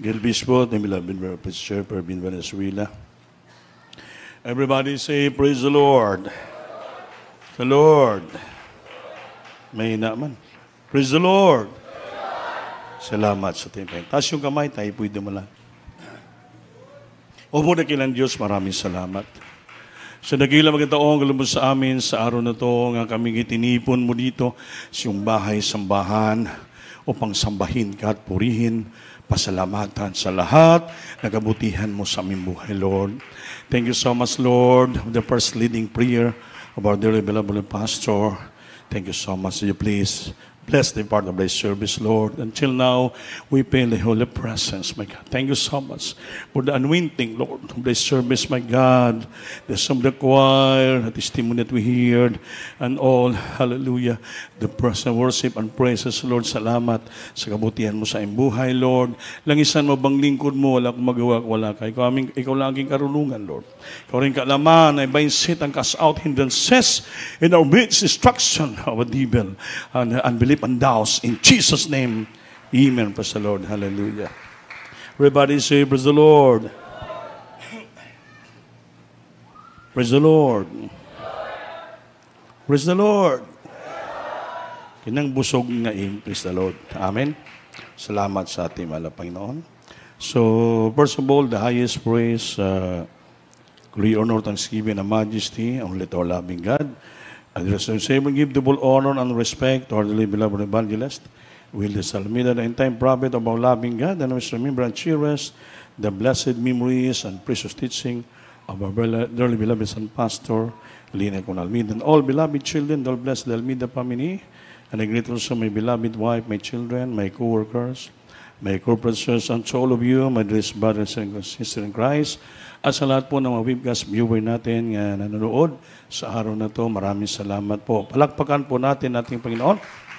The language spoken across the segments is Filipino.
Gilbispo, the beloved Preacher in Venezuela. Everybody say, praise the Lord. The Lord. May naman. Praise the Lord. Salamat sa ating. Taas yung kamay, tayo pwede mo lang. O muna kilang Diyos, maraming salamat. Sa dakilang magkataong galumod sa amin sa araw na to, nga kami itinipon mo dito sa iyong bahay-sambahan upang sambahin ka at purihin, pasalamatan sa lahat, nagabutihan mo sa aming buhay, Lord. Thank you so much, Lord, for the first leading prayer of our dearly beloved pastor. Thank you so much. You please bless the part of this service, Lord. Until now, we pay the holy presence, my God. Thank you so much for the anointing, Lord, of this service, my God. The song of the choir, the testimony that we heard, and all, hallelujah, the present worship and praises, Lord. Salamat sa kabutihan mo sa iyong buhay, Lord. Langisan mo bang lingkod mo, wala akong magawa, wala ka. Ikaw lang aking karunungan, Lord. Ikaw rin kaalaman, ay bainsit and cast out hindrances in our midst, destruction of a devil and unbelief and doubts. In Jesus' name, amen. Praise the Lord. Hallelujah. Everybody say, praise the Lord. Praise the Lord. Praise the Lord. Kinang busog nga praise the Lord. Amen. Salamat sa ating mahal na Panginoon. So, first of all, the highest praise, glory, honor, thanksgiving, and majesty, only to our loving God. And the Savior give double honor and respect to our dearly beloved evangelist, Will Almeida, the end-time prophet of our loving God, and we remember and cherish the blessed memories and precious teaching of our dearly beloved son pastor, Lina Almeida, and all beloved children, all blessed the Almeida family, and I greet also my beloved wife, my children, my co-workers, my corporate sirs, and to all of you, my dear brothers and sisters in Christ, at sa lahat po ng mga webcast viewer natin na nanonood sa araw na to, maraming salamat po. Palakpakan po natin ating Panginoon.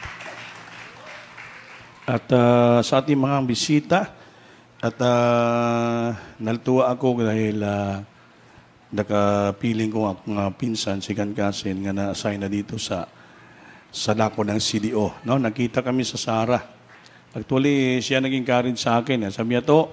At sa ating mga bisita, at naltuwa ako dahil nakapiling ko ang pinsan, si Kankasin, nga na-assign na dito sa dako ng CDO. No? Nakita kami sa Sara. Actually, siya naging encourage sa akin. Sabi niya to,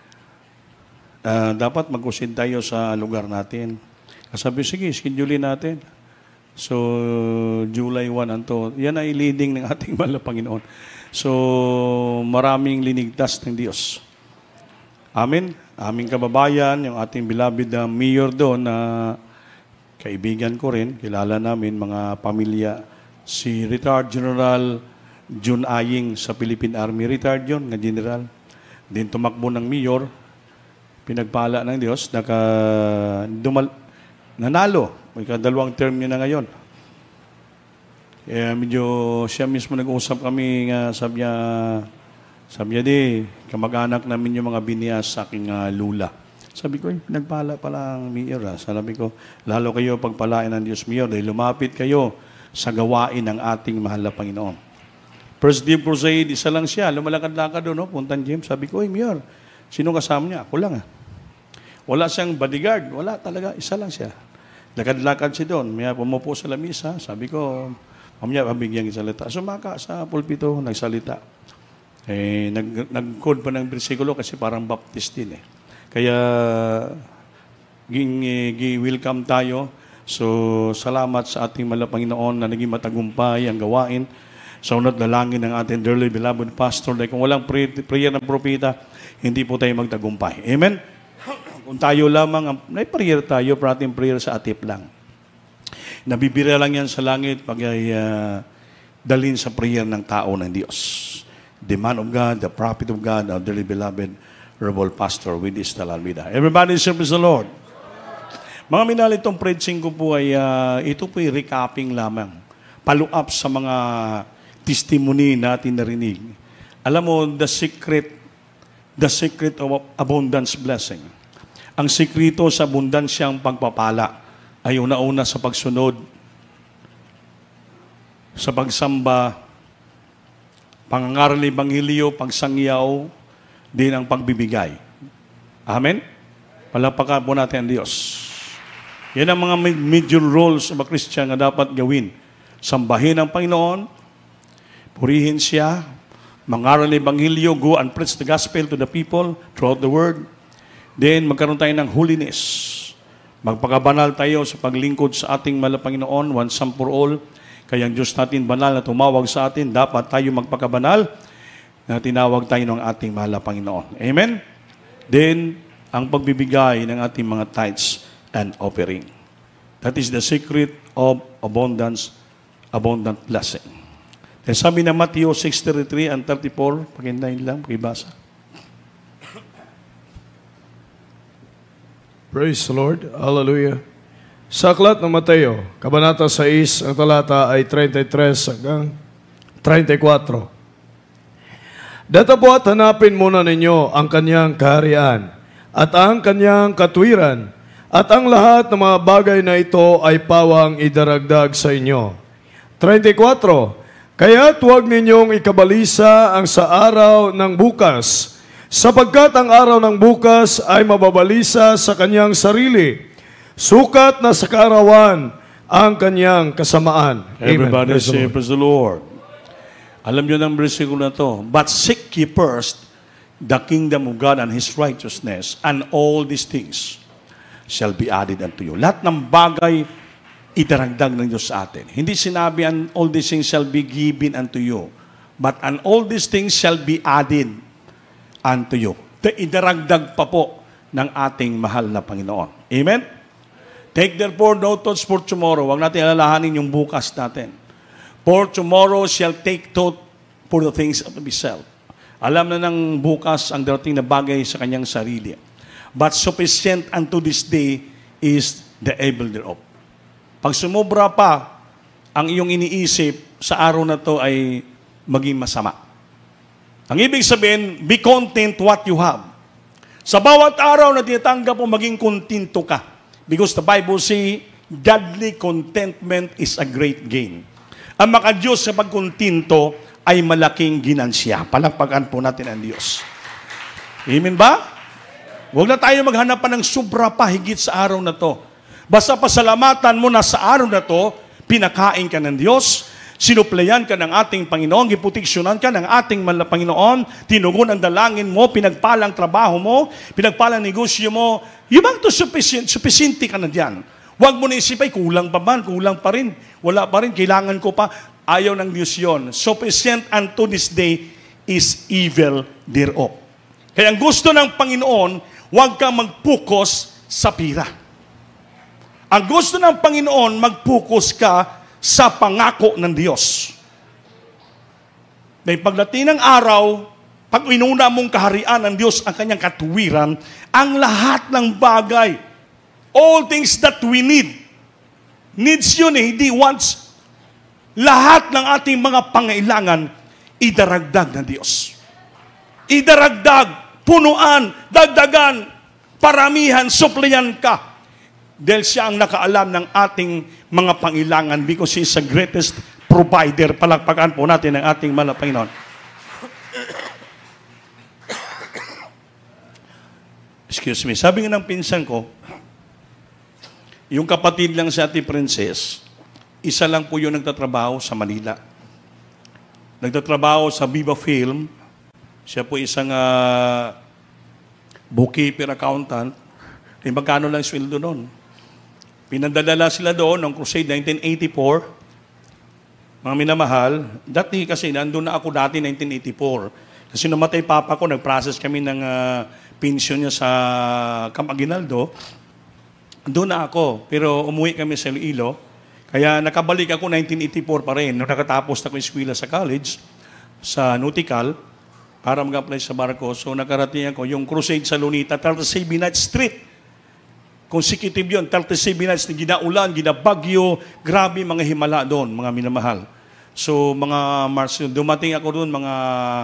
dapat mag-usin tayo sa lugar natin. Sabi, sige, schedule natin. So, July 1 anto. Yan ay leading ng ating mahal na Panginoon. So, maraming linigtas ng Diyos. Amen. Aming kababayan, yung ating beloved na mayor doon na kaibigan ko rin, kilala namin, mga pamilya, si retired General Jun Aying sa Philippine Army. Retired yun, nga general. Din tumakbo ng mayor, pinagpala ng Diyos, nanalo. May kadalawang term niya na ngayon. Medyo siya mismo nag-uusap kami, sabi niya di, kamag-anak namin yung mga Biñas sa aking lula. Sabi ko, pinagpala pala ang mayor. Sabi ko, lalo kayo pagpalain ng Diyos, mayor, dahil lumapit kayo sa gawain ng ating mahal na Panginoon. First day crusade, isa lang siya. Lumalakad-lakad doon, no? Puntan James. Sabi ko, mayor, sino kasama niya? Ako lang. Wala siyang bodyguard. Wala talaga. Isa lang siya. Lakad-lakad siya doon. May pumupo sa lamisa. Sabi ko, mamaya pabigyan ng salita. Sumaka sa pulpito, nagsalita. Nag-code pa ng bersikulo kasi parang baptist din. Kaya, welcome tayo. So, salamat sa ating mahal na Panginoon na naging matagumpay ang gawain. Sa unat dalangin ng ating dearly beloved pastor, dahil kung walang prayer ng propeta, hindi po tayo magtagumpay. Amen? Kung tayo lamang, may prayer tayo, pero ating prayer sa atip lang. Nabibira lang yan sa langit pag dalhin sa prayer ng tao ng Diyos. The man of God, the prophet of God, our dearly beloved rebel pastor with his Almeida. Everybody serve the Lord. Mga minal, itong preaching ko po ay, ito po ay recapping lamang. Follow-up sa mga testimony natin narinig. Alam mo, the secret of abundance blessing. Ang sikrito sa abundansyang pagpapala ay una-una sa pagsunod, sa pagsamba, pangangaral ng Ebanghelyo, pagsangyaw, din ang pagbibigay. Amen? Palapakan po natin ang Diyos. Yan ang mga major roles ng mga Christian na dapat gawin. Sambahin ang Panginoon, purihin siya, mangaral ng Ebanghelyo, go and preach the gospel to the people throughout the world. Then, magkaroon tayo ng holiness. Magpakabanal tayo sa paglingkod sa ating mahal na Panginoon, once and for all. Kaya ang Diyos natin banal na tumawag sa atin, dapat tayo magpakabanal na tinawag tayo ng ating mahal na Panginoon. Amen? Then, ang pagbibigay ng ating mga tithes and offering. That is the secret of abundant blessing. Then sabi na Matthew 6:33 and 34, pakindahin lang, pakibasa. Praise the Lord. Hallelujah. Sa aklat ng Mateo, Kabanata 6, ang talata ay 33 hanggang 34. Datapo at hanapin muna ninyo ang kanyang kaharian at ang kanyang katwiran at ang lahat ng mga bagay na ito ay pawang idaragdag sa inyo. 34. Kaya't huwag ninyong ikabalisa ang sa araw ng bukas, sapagkat ang araw ng bukas ay mababalisa sa kanyang sarili. Sukat na sa kaarawan ang kanyang kasamaan. Amen. Everybody say, praise the Lord. Alam nyo ng versikulo na to, but seek ye first the kingdom of God and His righteousness, and all these things shall be added unto you. Lahat ng bagay, idaragdag ng Diyos sa atin. Hindi sinabi, and all these things shall be given unto you, but and all these things shall be added unto you. Idaragdag pa po ng ating mahal na Panginoon. Amen? Take therefore no thoughts for tomorrow. Huwag natin alalahanin yung bukas natin. For tomorrow shall take thought for the things of himself. Alam na ng bukas ang darating na bagay sa kanyang sarili. But sufficient unto this day is the evil thereof. Pag sumobra pa ang iyong iniisip, sa araw na to ay maging masama. Ang ibig sabihin, be content what you have. Sa bawat araw na tinatanggap mo, maging kontento ka. Because the Bible says, godly contentment is a great gain. Ang maka-Diyos sa pagkontento ay malaking ginansya. Palakpakan po natin ang Diyos. Amen ba? Huwag na tayo maghanap pa ng sobra pa higit sa araw na to. Basta pasalamatan mo na sa araw na to, pinakain ka ng Diyos, sinuplayan ka ng ating Panginoon, giproteksyonan ka ng ating mahal na Panginoon, tinugon ang dalangin mo, pinagpalang trabaho mo, pinagpalang negosyo mo, yung bang to sufficiente ka na diyan. Huwag mo na isipay, kulang pa man, kulang pa rin, wala pa rin, kailangan ko pa. Ayaw ng Diyos yun. Sufficient unto this day is evil thereof. Kaya ang gusto ng Panginoon, huwag kang mag-focus sa pira. Ang gusto ng Panginoon, mag-focus ka sa pangako ng Diyos. Dahil pagdating ng araw, pag inuna mong kaharian ng Diyos ang kanyang katuwiran, ang lahat ng bagay, all things that we need, needs yun hindi wants, lahat ng ating mga pangailangan, idaragdag ng Diyos. Idaragdag, punuan, dagdagan, paramihan, suplayan ka. Dahil siya ang nakaalam ng ating mga pangailangan because He is the greatest provider. Palakpakan po natin ang ating mahal na Panginoon. Excuse me. Sabi nga ng pinsan ko, yung kapatid lang si Ate Princess, isa lang po yung nagtatrabaho sa Manila. Nagtatrabaho sa Viva Film. Siya po isang bookkeeper accountant. Magkano lang sweldo noon? Pinadala sila doon ng crusade 1984. Mga minamahal, dati kasi nandun na ako dati 1984. Kasi namatay papa ko, nag-process kami ng pension niya sa Camp Aguinaldo. Doon na ako, pero umuwi kami sa Iloilo. Kaya nakabalik ako 1984 pa rin. Nung nakatapos na ko eskwela sa college, sa nautical, para mag-apply sa barko. So nakarating ako, yung crusade sa Lunita, 37 Night Street. Consecutive yun, 37 nights na ginaulan, ginabagyo, grabe mga himala doon, mga minamahal. So, mga March, dumating ako doon, mga,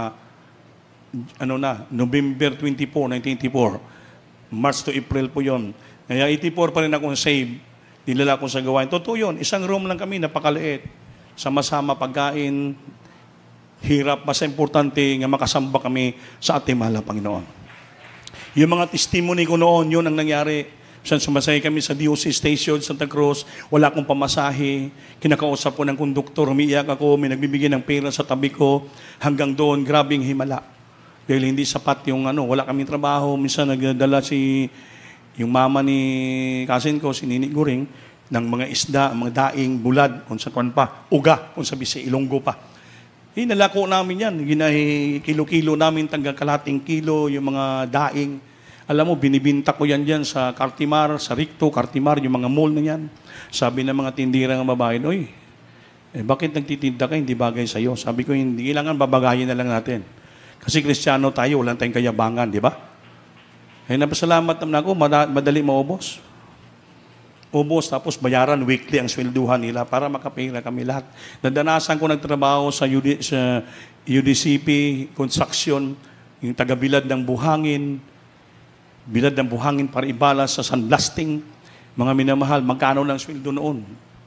November 24, 1984. March to April po yun. Kaya 84 pa rin akong save. Nilala ko sa gawain. Totoo yun, isang room lang kami, napakaliit. Sama-sama pagkain, hirap, mas importante nga makasamba kami sa ating mahal na Panginoon. Yung mga testimony ko noon, yun ang nangyari. Minsan sumasay kami sa DOC Station, Santa Cruz, wala akong pamasahe. Kinakausap ko ng konduktor, umiiyak ako, may nagbibigay ng pera sa tabi ko. Hanggang doon, grabing himala. Dahil hindi sapat yung wala kaming trabaho. Minsan nagdala yung mama ni kasin ko, si Nini Guring, ng mga isda, mga daing, bulad, kung sa kwan pa, uga, kung sa Bisay, Ilonggo pa. Nalako namin yan. Kilo-kilo namin, tanggang kalating kilo, yung mga daing. Alam mo, binibinta ko yan dyan sa Cartimar, sa Ricto, Cartimar, yung mga mall na yan. Sabi ng mga tindira ng babae, oy, bakit nagtitinda ka? Hindi bagay sa'yo. Sabi ko, hindi kailangan babagayin na lang natin. Kasi Kristiyano tayo, walang tayong kayabangan, di ba? Napasalamat naman ako, madali maubos. Ubos, tapos bayaran weekly ang swelduhan nila para makapira kami lahat. Nadanasan ko nagtrabaho sa UDCP, construction, yung taga-bilad ng buhangin, bilad ng buhangin para ibala sa sandblasting. Mga minamahal, magkano lang sweldo noon?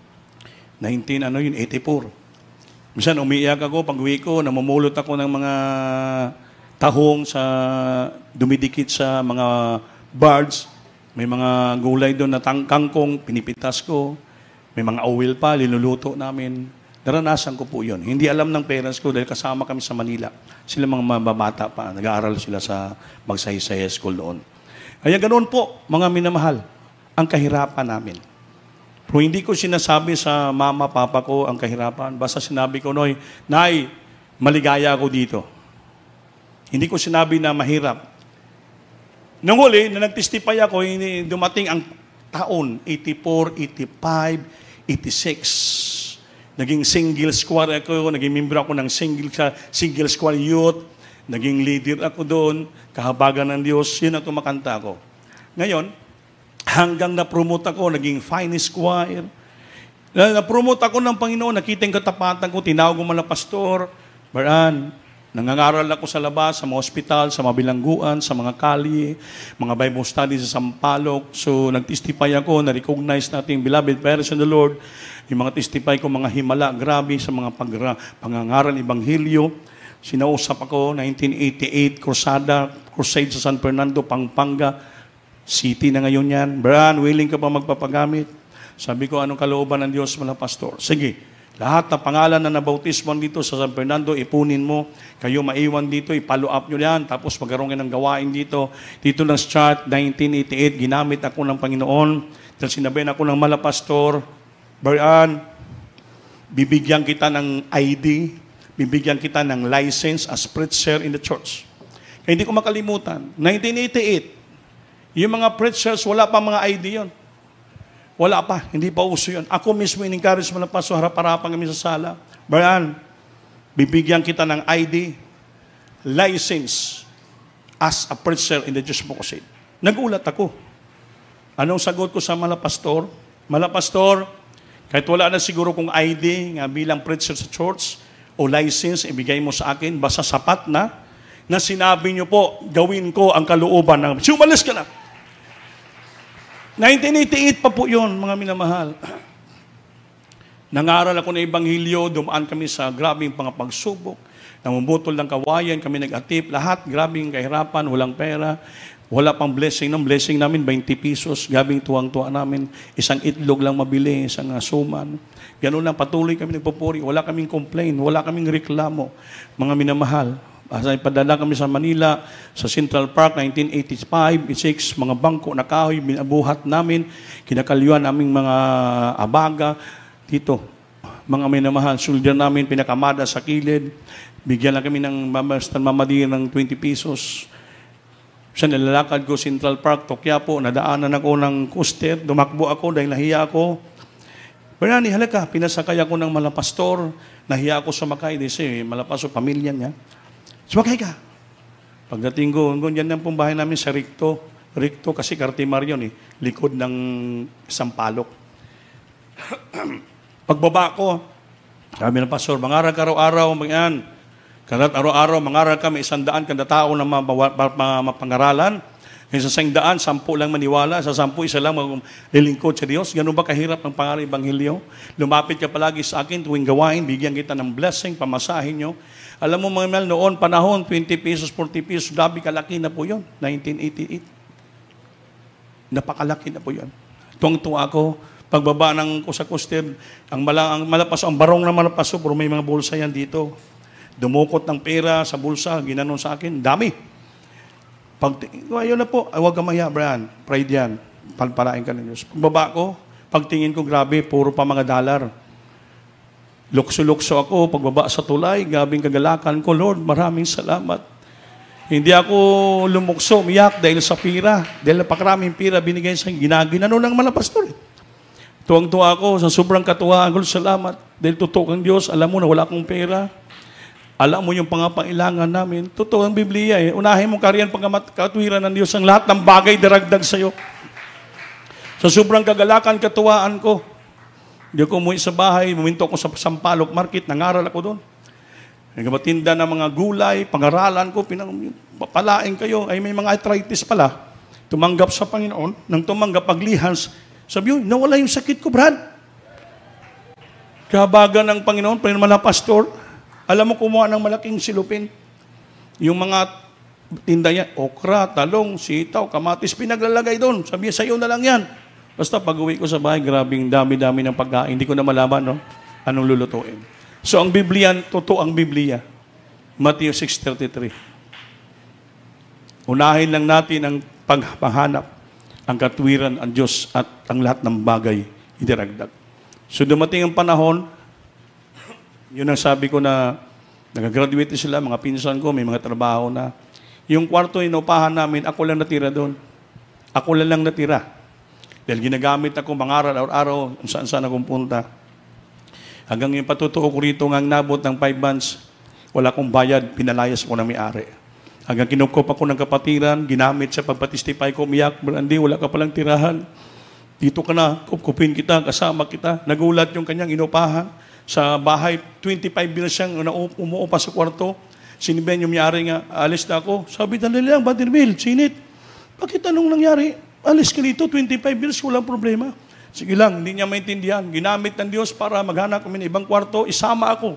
84. Minsan umiiyak ako, pag uwi ko, namumulot ako ng mga tahong sa dumidikit sa mga bards. May mga gulay doon na kangkong, pinipitas ko. May mga oil pa, linuluto namin. Naranasan ko po yun. Hindi alam ng parents ko dahil kasama kami sa Manila. Sila mga mababata pa. Nag-aaral sila sa Magsaysay School doon. Kaya ganoon po, mga minamahal, ang kahirapan namin. Pero hindi ko sinasabi sa mama, papa ko ang kahirapan. Basta sinabi ko, Nay, maligaya ako dito. Hindi ko sinabi na mahirap. Nung huli, na nag-testify ako, dumating ang taon, 84, 85, 86. Naging single squad ako, naging member ako ng single squad youth, naging leader ako doon, kahabagan ng Diyos, yun ang tumakanta ko. Ngayon, hanggang na-promote ako, naging finest choir. Na-promote ako ng Panginoon, nakita yung katapatan ko, tinawag ko mga pastor, Baran, nangangaral ako sa labas, sa mga hospital, sa mga bilangguan, sa mga kalye, mga Bible study sa Sampaloc. So, nag-testify ako, na-recognize natin, beloved parents in the Lord, yung mga testify ko, mga himala, grabe sa mga pangangaral, Ebanghelyo. Sinausap ako, 1988, crusade sa San Fernando, Pampanga, city na ngayon yan. Brian, willing ka pa magpapagamit? Sabi ko, anong kalooban ng Diyos, mga pastor? Sige. Lahat na pangalan na nabautisman dito sa San Fernando, ipunin mo. Kayo maiwan dito, i-follow up nyo yan. Tapos magkaroon ng gawain dito. Dito ng start, 1988, ginamit ako ng Panginoon. Dahil sinabihan ako ng malapastor, Brian, bibigyan kita ng ID, bibigyan kita ng license as preacher in the church. Kaya hindi ko makalimutan, 1988, yung mga preachers, wala pa mga ID yon. Wala pa, hindi pa uso yun. Ako mismo in-encourage mo na pa, so harap-harapan kami sa sala. Brian, bibigyan kita ng ID, license, as a preacher in the Diyos mo kasi. Nagulat ako. Anong sagot ko sa malapastor? Malapastor, kahit wala na siguro kung ID nga bilang preacher sa church o license, ibigay mo sa akin, basta sapat na sinabi niyo po, gawin ko ang kalooban ng... Sumalis ka na! 1988 pa po yun, mga minamahal. Nangaral ako ng Ebanghelyo, dumaan kami sa grabing pagsubok, namumutol ng kawayan, kami nag-atip, lahat, grabing kahirapan, walang pera, wala pang blessing. Nung blessing namin, 20 pesos, grabing tuwang-tuwa namin, isang itlog lang mabili, isang suman. Ganun lang, patuloy kami nagpupuri, wala kaming complain, wala kaming reklamo, mga minamahal. Padala kami sa Manila, sa Central Park, 1985, 86, mga bangko na kahoy, binabuhat namin, kinakalyuan naming mga abaga, dito, mga minamahal, soldier namin, pinakamada sa kilid, bigyan lang kami ng mamadiyan ng 20 pesos. Sa nilalakad ko, Central Park, Tokyapo, nadaanan ako ng coaster, dumakbo ako dahil nahiya ako. Bernani, halika, pinasakay ako ng malapastor, nahiya ako sumakay, kasi malapastor, pamilya niya. Sumakay ka. Pagdating ko, yan ang pong bahay namin sa Ricto. Ricto kasi Cartimar yun likod ng Sampaloc. Pagbaba ko, sabi ng pastor, mangaral ka araw-araw, mga araw-araw, mangaral ka, may 100 kada tao na mapangaralan. Sa 100, 10 lang maniwala, sa 10, isa lang lilingkod sa Diyos. Ganun ba kahirap ng pangaral Ebanghelyo? Lumapit ka palagi sa akin, tuwing gawain, bigyan kita ng blessing, pamasahin nyo. Alam mo mga mahal, noon, panahon, 20 pesos, 40 pesos, grabe kalaki na po yun, 1988. Napakalaki na po yan. Tuwang-tuwa ako, pagbaba ko sa coaster, ang malapaso, ang barong na malapaso, pero may mga bulsa yan dito. Dumukot ng pera sa bulsa, ginanon sa akin, dami. Ayun na po, huwag ka maya, Brian. Pride yan. Palpalain ka ng Diyos. Pagbaba ko, pagtingin ko, grabe, puro pa mga dollar. Lukso-lukso ako, pagbaba sa tulay, gabing kagalakan ko, Lord, maraming salamat. Hindi ako lumukso, umiyak dahil sa pira. Dahil napakaraming pira binigay sa ginagano ng mga pastor. Tuwang-tuwa ako, sa sobrang katuwaan ko, salamat. Dahil totoo kang Diyos, alam mo na wala akong pera. Alam mo yung pangapailangan namin. Totoo ang Biblia eh. Unahin mo kariyan pagkatwiran ng Diyos ang lahat ng bagay daragdag sa iyo. Sa sobrang kagalakan, katuwaan ko, hindi ako umuwi sa bahay, muminto ako sa Sampaloc Market, nangaral ako doon. Nagmatinda ng mga gulay, pangaralan ko, palaing kayo, ay may mga arthritis pala. Tumanggap sa Panginoon, nang tumanggap paglihans, sabi yun, nawala yung sakit ko, Brad. Kabagan ng Panginoon, Panginoon pastor, alam mo kumuha ng malaking silupin. Yung mga tinda niya, okra, talong, sitaw, kamatis, pinaglalagay doon. Sabi sa iyo na lang yan. Basta pag-uwi ko sa bahay, grabing dami-dami ng pagkain. Hindi ko na malaman, no? Anong lulutuin. So, ang Biblia, totoo ang Biblia. Matthew 6:33. Unahin lang natin ang paghahanap, ang katwiran, ang Diyos, at ang lahat ng bagay idiragdag. So, dumating ang panahon, yun ang sabi ko na nag-graduate sila, mga pinsan ko, may mga trabaho na. Yung kwarto inupahan namin, ako lang natira doon. Ako lang natira. Dahil ginagamit ako mangaral araw-araw, kung saan-saan akong punta. Hanggang yung patutuo ko rito ngang nabot ng 5 months, wala akong bayad, pinalayas ko ng may-ari. Hanggang kinukop ako ng kapatiran, ginamit sa pagpatistify ko, umiyak, Brandy, wala ka palang tirahan. Dito ka na, kupkupin kita, kasama kita. Nagulat yung kanyang inupahan. Sa bahay, 25 bills siyang umuupa sa kwarto. Siniben yung may-ari nga, alis na ako. Sabi, dali lang, Badirbil, sinit. Bakit anong nangyari? Alis ka dito, 25 bills, walang problema. Sige lang, hindi niya maintindihan. Ginamit ng Diyos para maghanap kami ng ibang kwarto, isama ako.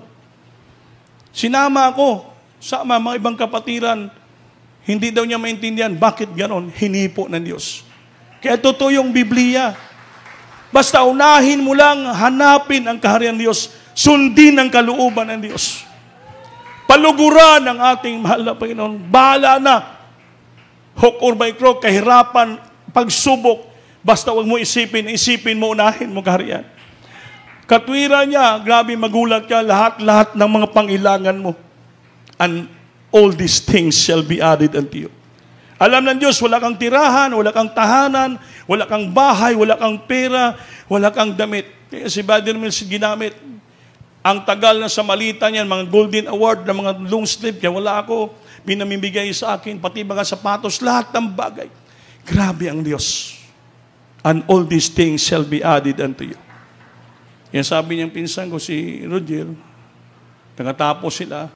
Sinama ako. Sama mga ibang kapatiran. Hindi daw niya maintindihan. Bakit ganon? Hinipo ng Diyos. Kaya totoo yung Biblia. Basta unahin mo lang, hanapin ang kaharian ng Diyos. Sundin ang kalooban ng Diyos. Paluguran ang ating mahal na Panginoon. Bahala na. Hook or by crook, kahirapan, pagsubok. Basta wag mo isipin mo, unahin mo kaharian. Katwiran niya, grabe magulat ka, lahat-lahat ng mga pangilangan mo. And all these things shall be added unto you. Alam ng Diyos, wala kang tirahan, wala kang tahanan, wala kang bahay, wala kang pera, wala kang damit. Kaya si Brother Mills ginamit. Ang tagal na sa malita niyan, mga golden award na mga long sleeve, kaya wala ako, pinamimigay sa akin, pati mga sapatos, lahat ng bagay. Grabe ang Diyos. And all these things shall be added unto you. Yan sabi niyang pinsan ko, si Roger, nakatapos sila,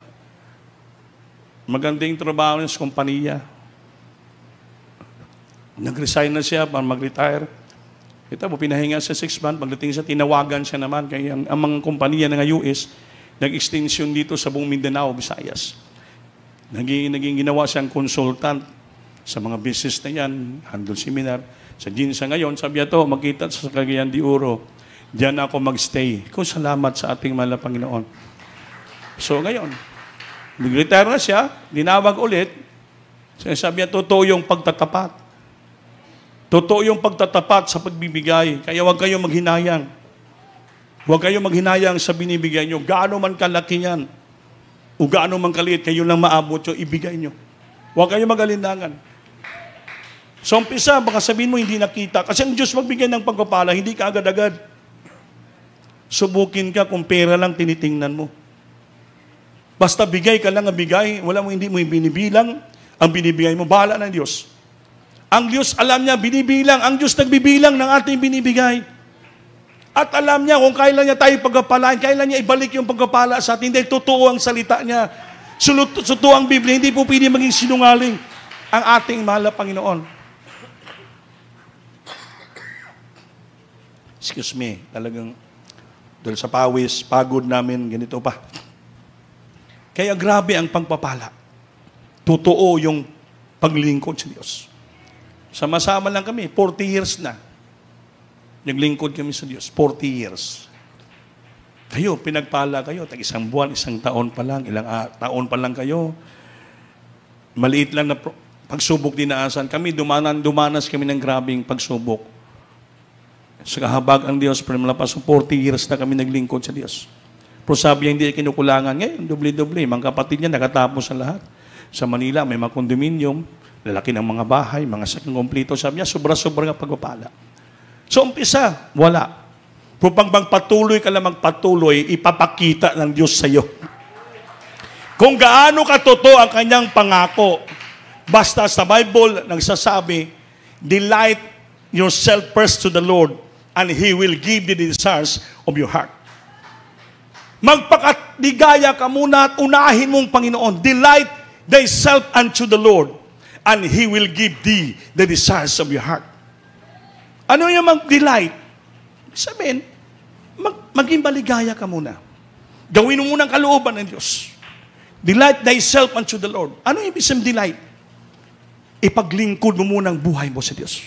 magandang trabaho niya sa kompanya. Nag-resign na siya para mag-retire. Ito po, pinahinga sa 6 months, pagdating siya, tinawagan siya naman, kaya ang mga kompanya ng US, nag-extension dito sa buong Mindanao, Visayas. Naging ginawa siyang consultant sa mga business na yan, handle seminar. Sa Ginsa ngayon, sabi ito, magkita sa Cagayan de Oro, diyan ako magstay. Kung salamat sa ating mahal na Panginoon. So ngayon, nag-retire na siya, dinawag ulit, sabi niya, totoo yung pagtatapat. Totoo yung pagtatapat sa pagbibigay. Kaya huwag kayong maghinayang. Huwag kayong maghinayang sa binibigay nyo. Gaano man kalaki yan, o gaano man kaliit, kayo lang maabot yung ibigay nyo. Huwag kayong magalindangan. So, umpisa, baka sabihin mo, hindi nakita. Kasi ang Diyos magbigay ng pagpapala, hindi ka agad-agad. Subukin ka kung pera lang tinitingnan mo. Basta bigay ka lang ang bigay, hindi mo binibilang, ang binibigay mo, bahala ng Diyos. Ang Diyos, alam niya, binibilang. Ang Diyos nagbibilang ng ating binibigay. At alam niya kung kailan niya tayo pagpapalain, kailan niya ibalik yung pagpapala sa atin. Dahil totoo ang salita niya. Totoo ang Biblia, hindi po pwede maging sinungaling ang ating mahal na Panginoon. Excuse me, talagang dahil sa pawis, pagod namin, ganito pa. Kaya grabe ang pagpapala. Totoo yung paglilingkod sa Diyos. Sama-sama lang kami, 40 years na. Naglingkod kami sa Diyos, 40 years. Kayo, pinagpala kayo, isang buwan, isang taon pa lang, ilang taon pa lang kayo. Maliit lang na pagsubok dinaasan. Kami, dumanas kami ng grabing pagsubok. Sa kahabag ang Diyos, pero malapas 40 years na kami naglingkod sa Diyos. Pero sabi niya, hindi kinukulangan. Ngayon, doble-doble. Mga kapatid niya, nakatapos sa lahat. Sa Manila, may mga kondominium, lalaki ng mga bahay, mga sakang kompleto. Sabi niya, sobra-sobra nga pagpapala. So, umpisa, wala. Pero pag magpatuloy ka lang magpatuloy, ipapakita ng Diyos sa iyo. Kung gaano katotoo ang kanyang pangako, basta sa Bible, nagsasabi, delight yourself first to the Lord, and He will give the desires of your heart. Magpakaligaya ka muna at unahin mong Panginoon. Delight thyself unto the Lord, and He will give thee the desires of your heart. Ano yung mag-delight? Sabihin, maging maligaya ka muna. Gawin mo muna ang kalooban ng Diyos. Delight thyself unto the Lord. Ano yung ibig sabihin delight? Ipaglingkod mo muna ang buhay mo sa Diyos.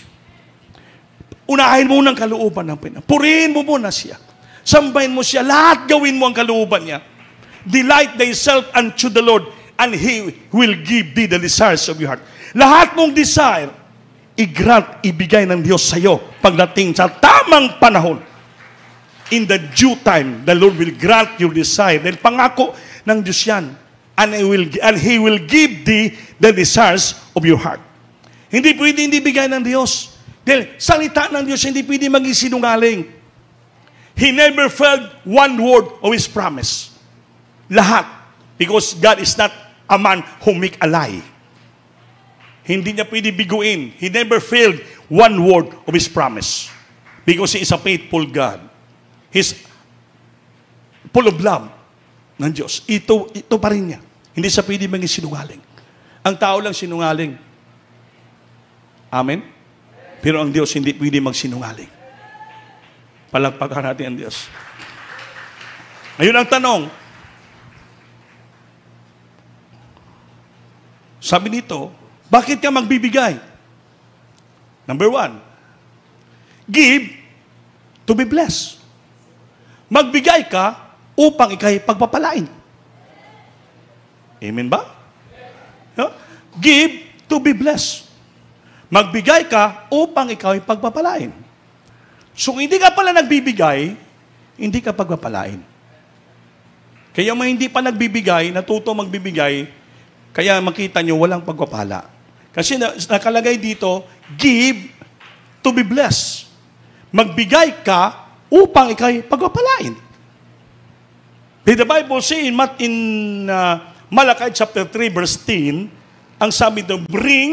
Unahin mo muna ang kalooban ng Panginoon. Purihin mo muna siya. Sambahin mo siya. Lahat gawin mo ang kalooban niya. Delight thyself unto the Lord, and He will give thee the desires of your heart. Lahat mong desire, i-grant, ibigay ng Diyos sa iyo pagdating sa tamang panahon. In the due time, the Lord will grant your desire. Dahil pangako ng Diyos yan. And He will give thee the desires of your heart. Hindi pwede hindi bigay ng Diyos. Dahil salita ng Diyos, hindi pwede maging sinungaling. He never failed one word of His promise. Lahat. Because God is not a man who make a lie. Hindi niya pwede biguin. He never failed one word of His promise. Because He is a faithful God. He's full of love ng Diyos. Ito pa rin niya. Hindi siya pwede maging sinungaling. Ang tao lang sinungaling. Amen? Pero ang Diyos hindi pwede magsinungaling. Palagpakan natin ang Diyos. Ngayon ang tanong, sabi dito, bakit ka magbibigay? Number 1, give to be blessed. Magbigay ka upang ikay pagpapalain. Amen ba? Yeah? Give to be blessed. Magbigay ka upang ikaw ay pagpapalain. So, hindi ka pala nagbibigay, hindi ka pagpapalain. Kaya may hindi pa nagbibigay, natuto magbibigay, kaya makita nyo walang pagpapala. Kasi nakalagay dito, give to be blessed. Magbigay ka upang ikay pagpapalain. The Bible says in Malachi chapter 3 verse 10, ang sabi doon,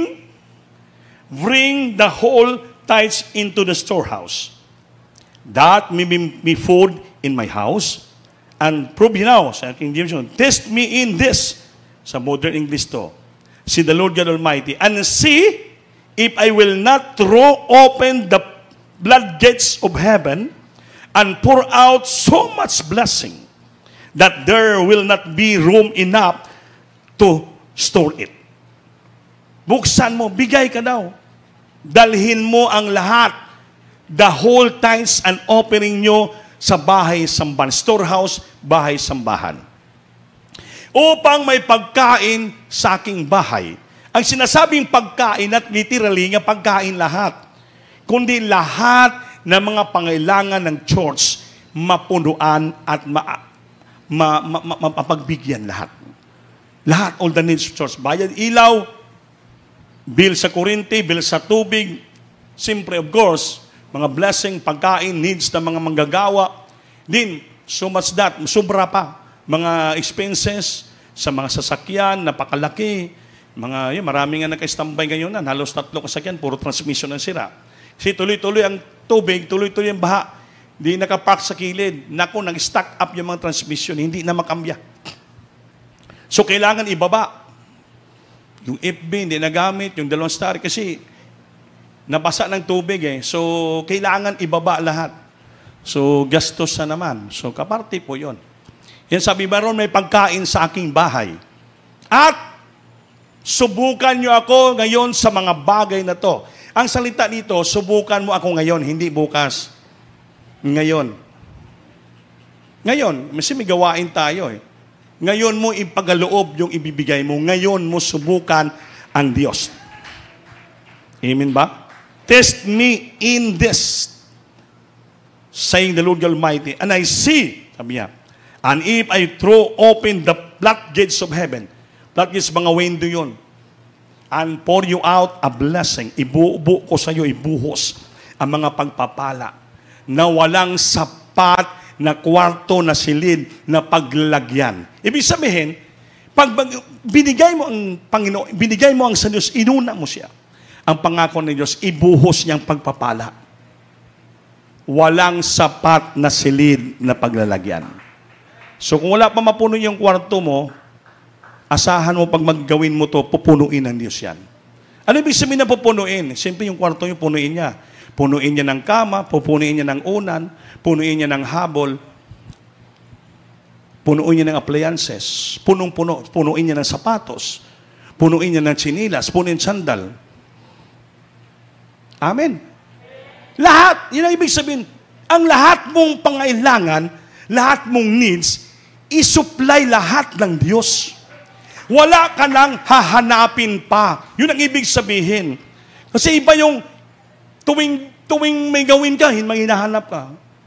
bring the whole tithes into the storehouse, that may be food in my house, and prove ye now, sa King James, test me in this, sa modern English to, see the Lord God Almighty, and see if I will not throw open the floodgates of heaven, and pour out so much blessing, that there will not be room enough to store it. Buksan mo, bigay ka daw. Dalhin mo ang lahat, the whole tithes and offering nyo sa bahay-sambahan, storehouse, bahay-sambahan. Upang may pagkain sa aking bahay. Ang sinasabing pagkain at literally nga pagkain lahat, kundi lahat ng mga pangailangan ng church mapunuan at mapagbigyan lahat. Lahat, all the needs of church. Bayad ilaw, bill sa kuryente, bill sa tubig, siyempre of course, mga blessing, pagkain, needs ng mga manggagawa. Din, so much that, sobra pa. Mga expenses sa mga sasakyan, napakalaki. Marami nga naka-standby ngayon na, halos 3 kasakyan, puro transmission ang sira. Kasi tuloy-tuloy ang tubig, tuloy-tuloy ang baha. Di nakapark sa kilid. Naku, nag-stack up yung mga transmission, hindi na makambya. So, kailangan ibaba. Yung FB, hindi nagamit, yung 2 star, kasi nabasa ng tubig eh. So, kailangan ibaba lahat. So, gastos na naman. So, kaparte po yon. Yan sabi, meron may pagkain sa aking bahay. At, subukan nyo ako ngayon sa mga bagay na to. Ang salita dito, subukan mo ako ngayon, hindi bukas. Ngayon. Ngayon, kasi may gawain tayo eh. Ngayon mo ipagaloob yung ibibigay mo. Ngayon mo subukan ang Diyos. Amen ba? Test me in this, saying the Lord Almighty, and I see, sabi niya, and if I throw open the floodgates of heaven, floodgates, mga window yun, and pour you out a blessing, ibuubo ko sa iyo, ibuhos ang mga pagpapala na walang sapat na kwarto na silid na paglagyan. Ibig sabihin, pag binigay mo ang Panginoon, binigay mo ang sa Diyos, inuna mo siya. Ang pangako ng Diyos, ibuhos niyang pagpapala. Walang sapat na silid na paglalagyan. So kung wala pa mapuno yung kwarto mo, asahan mo pag maggawin mo to, pupunuin ng Diyos yan. Ano ibig sabihin na pupunuin? Siyempre yung kwarto yung punuin niya. Punuin niya ng kama, pupunuin niya ng unan, punuin niya ng habol, punuin niya ng appliances, punuin niya ng sapatos, punuin niya ng tsinilas, punuin sandal. Amen. Lahat, yun ang ibig sabihin, ang lahat mong pangailangan, lahat mong needs, isupply lahat ng Diyos. Wala ka nang hahanapin pa. Yun ang ibig sabihin. Kasi iba yung tuwing may gawin ka, may hinahanap ka.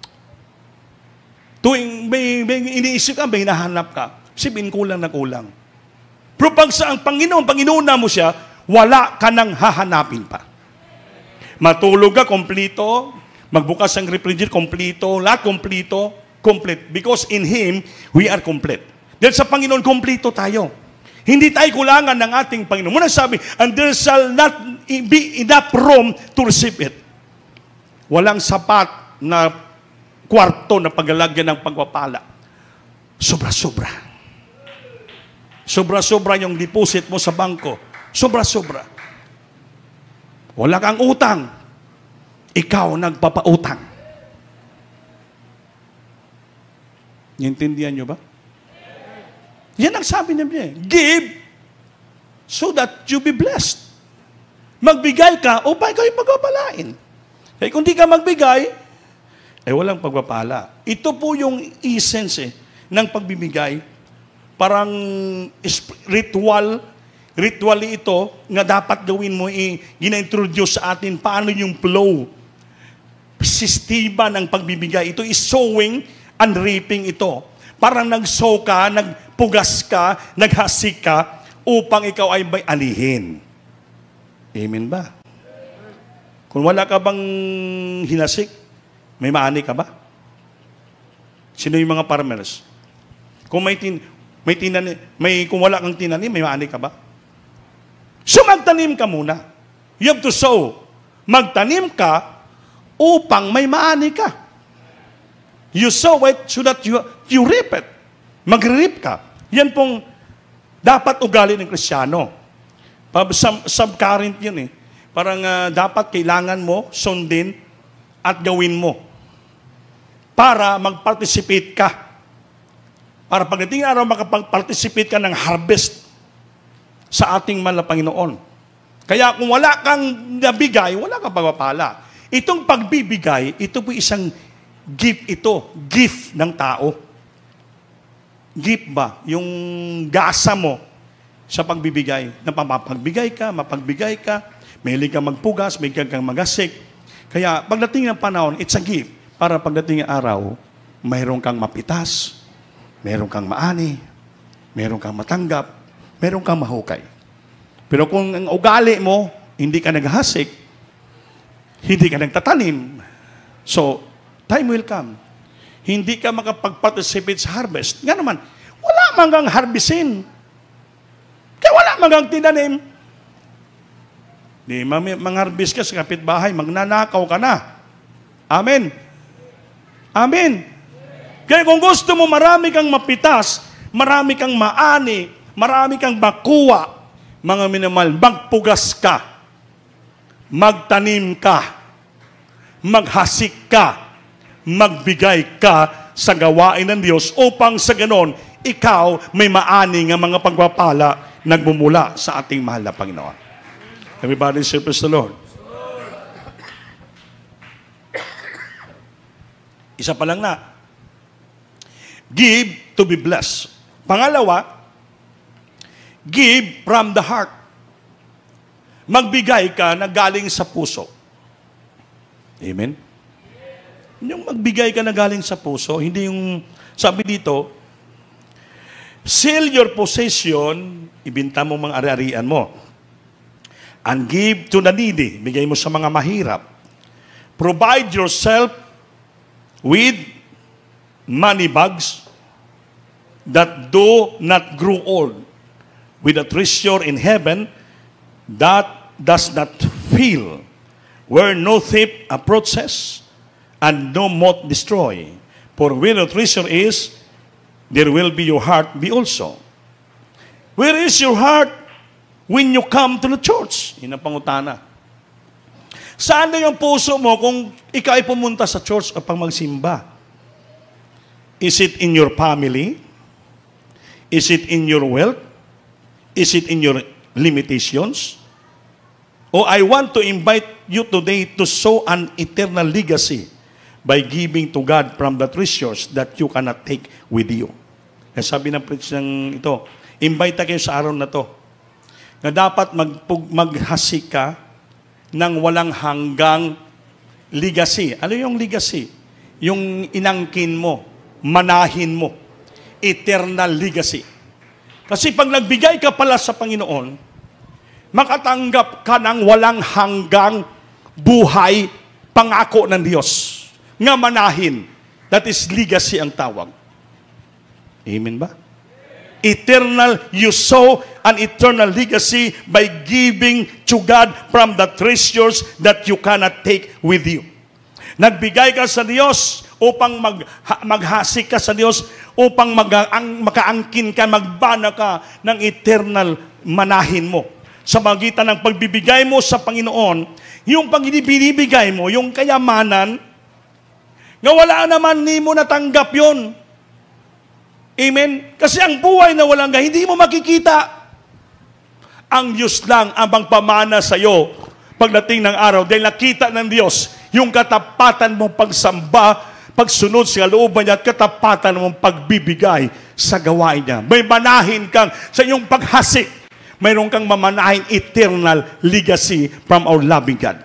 Tuwing may iniisip ka, may hinahanap ka. Sabihin, kulang na kulang. Pero pag sa ang Panginoon mo siya, wala ka nang hahanapin pa. Matulog ka, komplito. Magbukas ang refrigerator, komplito. Lahat komplito, complete. Because in Him, we are complete. Dahil sa Panginoon, komplito tayo. Hindi tayo kulangan ng ating Panginoon. Muna sabi, and there shall not be enough room to receive it. Walang sapat na kwarto na paglalagyan ng pagpapala. Sobra-sobra. Sobra-sobra yung deposit mo sa bangko. Sobra-sobra. Wala kang utang. Ikaw nagpapautang. Intindihan nyo ba? Yan ang sabi niya. Give so that you be blessed. Magbigay ka upang ikaw yung pagpapalain. Kaya kung di ka magbigay, walang pagpapala. Ito po yung essence ng pagbibigay. Parang ritually ito nga dapat gawin mo, gina-introduce sa atin paano yung flow. Sistema ng pagbibigay. Ito is sowing and reaping ito. Parang nag-sow ka, nagpugas ka, naghasik ka, upang ikaw ay may anihin. Amen ba? Kung wala ka bang hinasik, may maani ka ba? Sino yung mga farmers? Kung kung wala kang tinanim, may maani ka ba? So magtanim ka muna. You have to sow. Magtanim ka upang may maani ka. You sow it so that you reap it. Mag-reap ka. Yan pong dapat ugali ng Kristiyano. Subcurrent yun eh. Parang dapat kailangan mo sundin at gawin mo para mag-participate ka. Para pagdating ng araw, makapag-participate ka ng harvest sa ating mahal na Panginoon. Kaya kung wala kang nabigay, wala kang pagpapala. Itong pagbibigay, ito po isang gift ng tao. Gift ba? Yung gasa mo sa pagbibigay. Na mapagbigay ka, mahilig kang magpugas, mahilig kang magasik. Kaya pagdating ng panahon, it's a gift. Para pagdating ng araw, mayroon kang mapitas, mayroon kang maani, mayroon kang matanggap, mayroon kang mahukay. Pero kung ang ugali mo, hindi ka naghasik, hindi ka nagtatanim, so, time will come. Hindi ka makapag-participate sa harvest. Nga naman, wala man kang harvestin. Kaya wala man kang tinanim. Di mang-harvest ka sa kapitbahay, magnanakaw ka na. Amen. Amen. Kaya kung gusto mo marami kang mapitas, marami kang maani, marami kang makuha, mga minamahal, magpugas ka, magtanim ka, maghasik ka, magbigay ka sa gawain ng Diyos upang sa ganon, ikaw may maani ng mga pagpapala nagmumula sa ating mahal na Panginoon. Everybody say, praise the Lord. Isa pa lang na. Give to be blessed. Pangalawa, give from the heart. Magbigay ka na galing sa puso. Amen? Yung magbigay ka na galing sa puso, hindi yung, sabi dito, sell your possession, ibinta mo mga ari-arian mo, and give to the needy, bigay mo sa mga mahirap. Provide yourself with money bags that do not grow old, with a treasure in heaven that does not fail, where no thief approaches and no moth destroy. For where your treasure is, there will be your heart be also. Where is your heart when you come to the church? Yun ang pangutana. Saan na yung puso mo kung ikaw ay pumunta sa church o pang magsimba? Is it in your family? Is it in your wealth? Is it in your limitations? Oh, I want to invite you today to sow an eternal legacy by giving to God from the treasures that you cannot take with you. Kaya sabi ng preach ng ito, invite kayo sa araw na to na dapat maghasik ka ng walang hanggang legacy. Ano yung legacy? Yung inangkin mo, manahin mo. Eternal legacy. Kasi pag nagbigay ka pala sa Panginoon, makatanggap ka ng walang hanggang buhay, pangako ng Diyos. Nga manahin. That is legacy ang tawag. Amen ba? Eternal, you sow an eternal legacy by giving to God from the treasures that you cannot take with you. Nagbigay ka sa Diyos upang maghasik ka sa Diyos, upang makaangkin ka, magbana ka ng eternal manahin mo. Sa magitan ng pagbibigay mo sa Panginoon, yung pagbibigay mo, yung kayamanan, nga wala naman ni mo natanggap yun. Amen? Kasi ang buhay na walang hindi mo makikita. Ang Diyos lang ang magpamana sa iyo pagdating ng araw. Dahil nakita ng Diyos yung katapatan mong pagsamba, pagsunod sa looban niya, at katapatan mong pagbibigay sa gawain niya. May manahin kang sa iyong paghasik. Mayroon kang mamanahin eternal legacy from our loving God.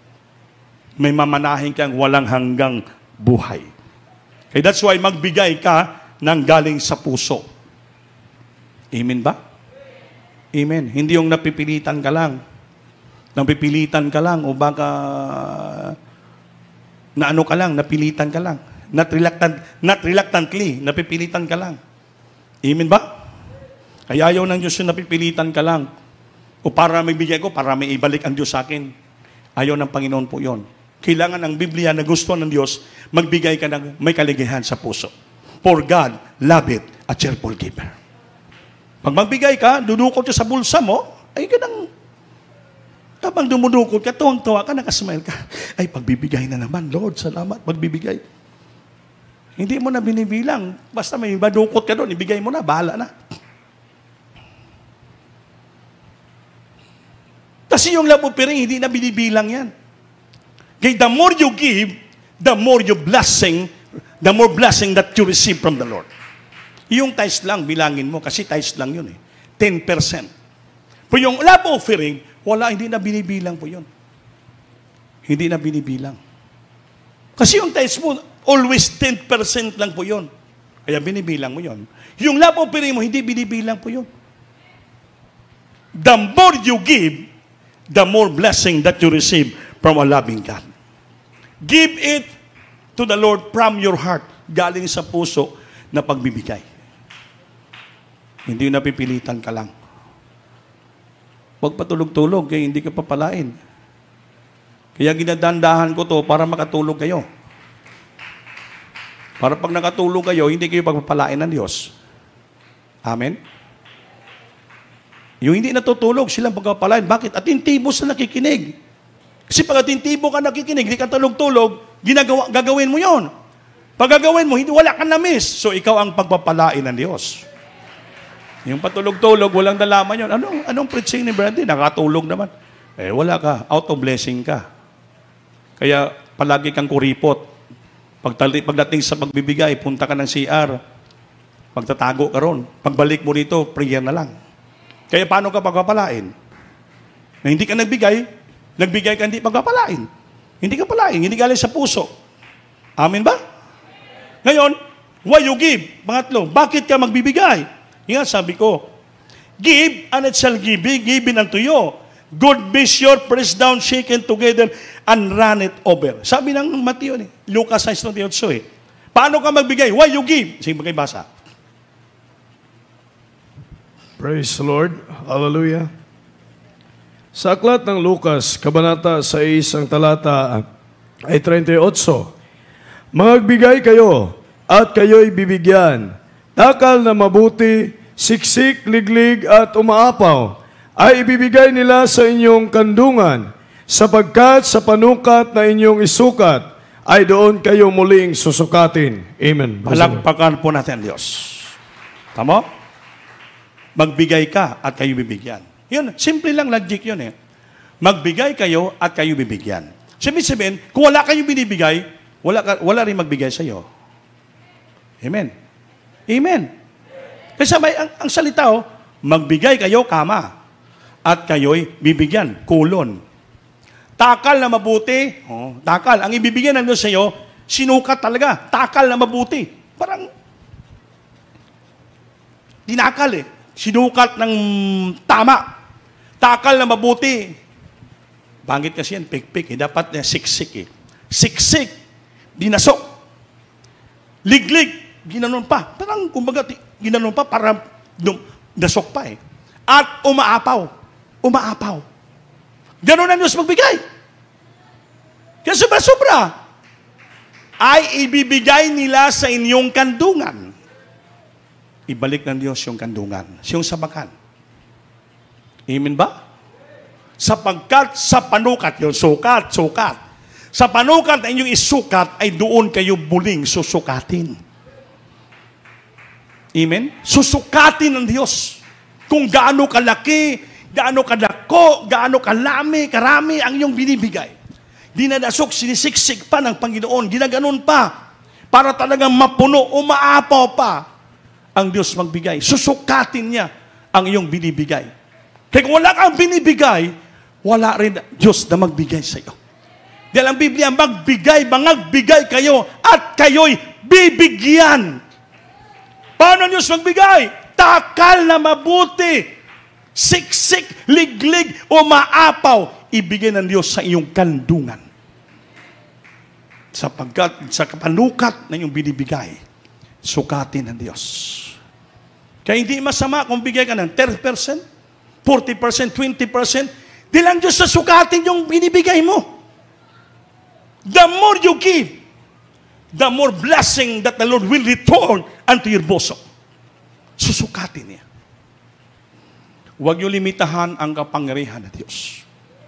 May mamanahin kang walang hanggang buhay. Okay, that's why magbigay ka ng galing sa puso. Amen ba? Amen. Hindi yung napipilitan ka lang. Napipilitan ka lang o baka na ano ka lang, napilitan ka lang. Not reluctantly, napipilitan ka lang. Amen ba? Kaya ayaw ng Diyos yung napipilitan ka lang. O para may bigay ko, para may ibalik ang Diyos sa akin. Ayaw ng Panginoon po yon. Kailangan ng Biblia na gusto ng Diyos, magbigay ka ng may kaligayahan sa puso. For God loveth a cheerful giver. Pag magbigay ka, dudukot ka sa bulsa mo, ay ganang, habang dumudukot ka, tuwang-tuwa ka, nakasmile ka. Ay, pagbibigay na naman, Lord, salamat, pagbibigay. Hindi mo na binibilang. Basta may madukot ka doon, ibigay mo na, bahala na. Kasi yung love offering, hindi na binibilang yan. Okay, the more you give, the more you blessing, the more blessing that you receive from the Lord. Yung tithes lang, bilangin mo, kasi tithes lang yun eh. 10%. Pero yung love offering, wala, hindi na binibilang po yun. Hindi na binibilang. Kasi yung tithes mo, always 10% lang po yun. Kaya binibilang mo yun. Yung love offering mo, hindi binibilang po yun. The more you give, the more blessing that you receive from a loving God. Give it to the Lord from your heart, galing sa puso na pagbibigay. Hindi napipilitan ka lang. Huwag patulog-tulog, kaya hindi ka papalain. Kaya ginadandahan ko to para makatulog kayo. Para pag nakatulog kayo, hindi kayo pagpapalain ng Diyos. Amen? Yung hindi natutulog, silang pagpapalain. Bakit? Atintibo sa nakikinig. Kasi pag atintibo ka nakikinig, hindi ka tulog-tulog, gagawin mo yon. Pag gagawin mo, hindi, wala ka na-miss. So, ikaw ang pagpapalain ng Diyos. Yung patulog-tulog, walang dalaman yun. Anong preaching ni Brandy? Nakatulog naman. Eh, wala ka. Out of blessing ka. Kaya, palagi kang kuripot. Pagdating sa pagbibigay, punta ka ng CR. Pagtatago ka ron. Pagbalik mo rito, prayer na lang. Kaya paano ka pagpapalain? Na hindi ka nagbigay ka hindi pagpapalain. Hindi ka palain, hindi galing sa puso. Amen ba? Ngayon, why you give? Pangatlo, bakit ka magbibigay? Yan, sabi ko, give, and it shall be given unto you. Good measure, pressed down, shaken together, and run it over. Sabi ng Mateo, Lucas 6:28. Paano ka magbigay? Why you give? Sige, magkibasa. Praise the Lord. Hallelujah. Sa aklat ng Lucas, Kabanata 6, ang talata ay 38. Magbigay kayo, at kayo'y bibigyan. Takal na mabuti, siksik, liglig, at umaapaw, ay ibibigay nila sa inyong kandungan, sapagkat sa panukat na inyong isukat, ay doon kayo muling susukatin. Amen. Palagpakan po natin ang Diyos. Tama? Magbigay ka at kayo bibigyan. Yun, simple lang logic yun eh. Magbigay kayo at kayo bibigyan. Sabihin, kung wala kayong binibigay, wala rin magbigay sa iyo. Amen. Amen. Kasi ang salita, magbigay kayo, kama, at kayo'y bibigyan, kulon. Takal na mabuti, takal, ang ibibigyan ng Diyos sa iyo, sinukat talaga, takal na mabuti. Parang, tinakal eh. Sinukat ng tama. Takal na mabuti. Bangit kasi yan, pik-pik eh. Dapat siksik eh. Siksik, dinasok. Liglig, ginanon pa. Parang, kumbaga, ginanon pa para dasok pa eh. At umaapaw. Umaapaw. Ganon ang Diyos magbigay. Kaya sobra-sobra ay ibibigay nila sa inyong kandungan. Ibalik ng Diyos yung kandungan, yung sabakan. Amen ba? Sapagkat sa panukat, yung sukat. Sa panukat na inyong isukat, ay doon kayo muling susukatin. Amen? Susukatin ng Diyos. Kung gaano kalaki, gaano kadako, gaano karami ang iyong binibigay. Dinadasok, sinisiksik pa ng Panginoon, ginaganon pa, para talagang mapuno, umaapaw pa ang Diyos magbigay. Susukatin niya ang iyong binibigay. Kaya kung wala kang binibigay, wala rin Diyos na magbigay sa iyo. Dahil ang Biblia, magbigay kayo at kayo'y bibigyan. Paano Diyos magbigay? Takal na mabuti, siksik, liglig, umaapaw, ibigay ng Diyos sa iyong kandungan. Sapagkat sa panukat na iyong binibigay, sukatin ng Diyos. Kaya hindi masama kung bigay ka ng 30%, 40%, 20%, di lang Diyos sa sukatin yung binibigay mo. The more you give, the more blessing that the Lord will return unto your bosom. Susukatin niya. Huwag niyo limitahan ang kapangyarihan ng Diyos.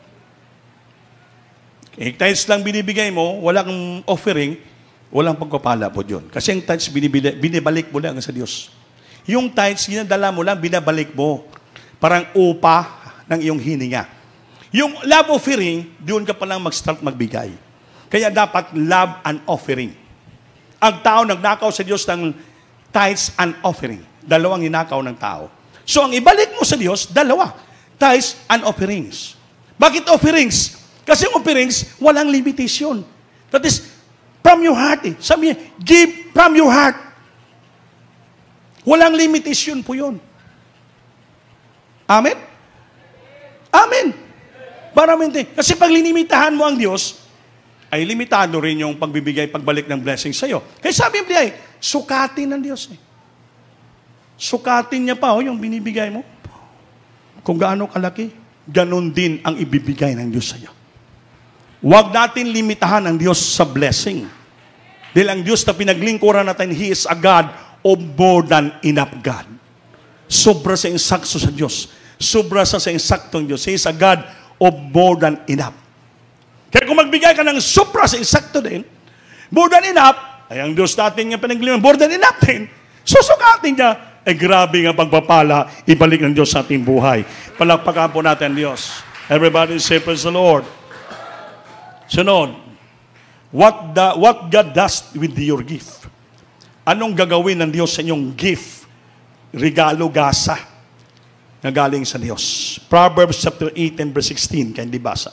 Eh, tithes lang binibigay mo, walang offering, walang pagpapala po yun. Kasi yung tithes binibalik mo lang sa Diyos. Yung tithes, ginadala mo lang, binabalik mo. Parang upa ng iyong hininga. Yung love offering, doon ka palang mag-start magbigay. Kaya dapat love and offering. Ang tao nagnakaw sa Diyos ng tithes and offering. Dalawang ninakaw ng tao. So, ang ibalik mo sa Diyos, dalawa. Tithes and offerings. Bakit offerings? Kasi offerings, walang limitation. That is, from your heart eh. Sabi niya, give from your heart. Walang limitation po yun. Amen? Amen. Maraming. Kasi pag linimitahan mo ang Diyos, ay limitado rin yung pagbibigay, pagbalik ng blessing sa'yo. Kaya sabi niya, sukatin ng Diyos. Sukatin niya pa yung binibigay mo. Kung gaano kalaki, ganun din ang ibibigay ng Diyos sa'yo. Huwag natin limitahan ang Diyos sa blessing. Dahil ang Diyos na pinaglingkuran natin, He is a God of more than enough God. Sobra sa insakto sa Diyos. Sobra sa insaktong Diyos. He is a God of more than enough. Kaya kung magbigay ka ng sobra sa insakto din, more than enough, ay ang Diyos natin nga pinaglingkuran, more than enough din, susukatin niya, ay grabe nga pagpapala, ibalik ng Diyos sa ating buhay. Palakpakan po natin Diyos. Everybody say, praise the Lord. Sunod, What God does with your gift. Anong gagawin ng Diyos sa inyong gift? Regalo, gasa na galing sa Diyos. Proverbs chapter 8 and verse 16. Kaya hindi basa.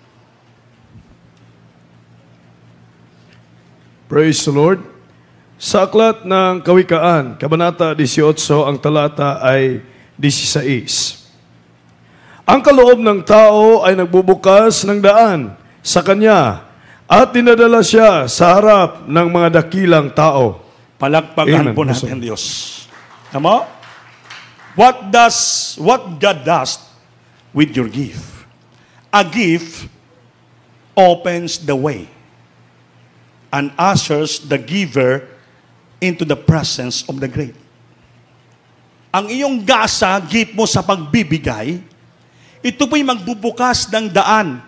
Praise the Lord. Sa aklat ng Kawikaan, Kabanata 18, ang talata ay 16. Ang kaloob ng tao ay nagbubukas ng daan sa kanya at dinadala siya sa harap ng mga dakilang tao. Palakpakan po natin ang Diyos. Tama? What God does with your gift? A gift opens the way and ushers the giver into the presence of the great. Ang iyong gasa, gift mo sa pagbibigay, ito po'y magbubukas ng daan.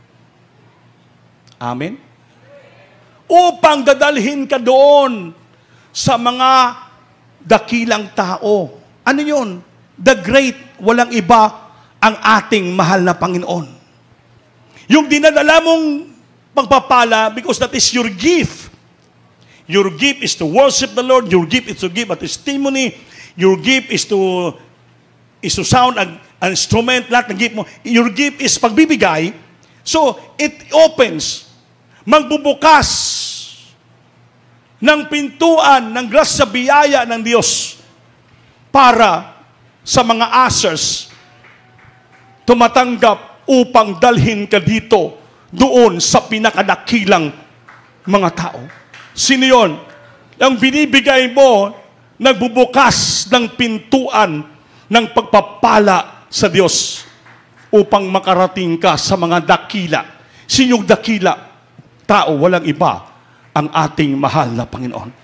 Amen? Upang dadalhin ka doon sa mga dakilang tao. Ano yun? The great, walang iba, ang ating mahal na Panginoon. Yung dinadala mong pagpapala, because that is your gift. Your gift is to worship the Lord. Your gift is to give a testimony. Your gift is to sound an instrument. Lahat ng gift mo. Your gift is pagbibigay. So, it opens, magbubukas ng pintuan ng grasya biyaya ng Diyos para sa mga ushers tumatanggap upang dalhin ka dito doon sa pinakadakilang mga tao. Sino yun? Ang binibigay mo, nagbubukas ng pintuan ng pagpapala sa Diyos upang makarating ka sa mga dakila. Sinong dakila? Tao, walang iba, ang ating mahal na Panginoon.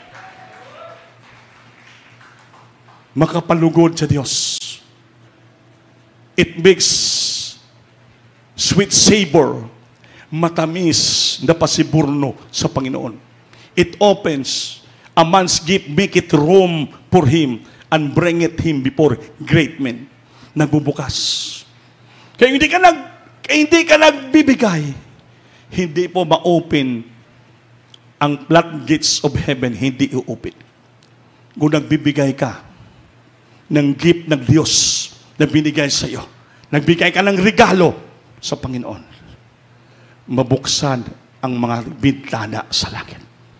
Makapalugod sa Diyos. It makes sweet savor, matamis na pasiburno sa Panginoon. It opens a man's gift, make it room for him, and bring it him before great men. Nagbubukas. Kaya hindi ka nagbibigay, hindi po ma-open ang floodgates of heaven, hindi i-open. Kung nagbibigay ka ng gift ng Diyos na binigay sa iyo, nagbigay ka ng regalo sa Panginoon, mabuksan ang mga bintana sa langit.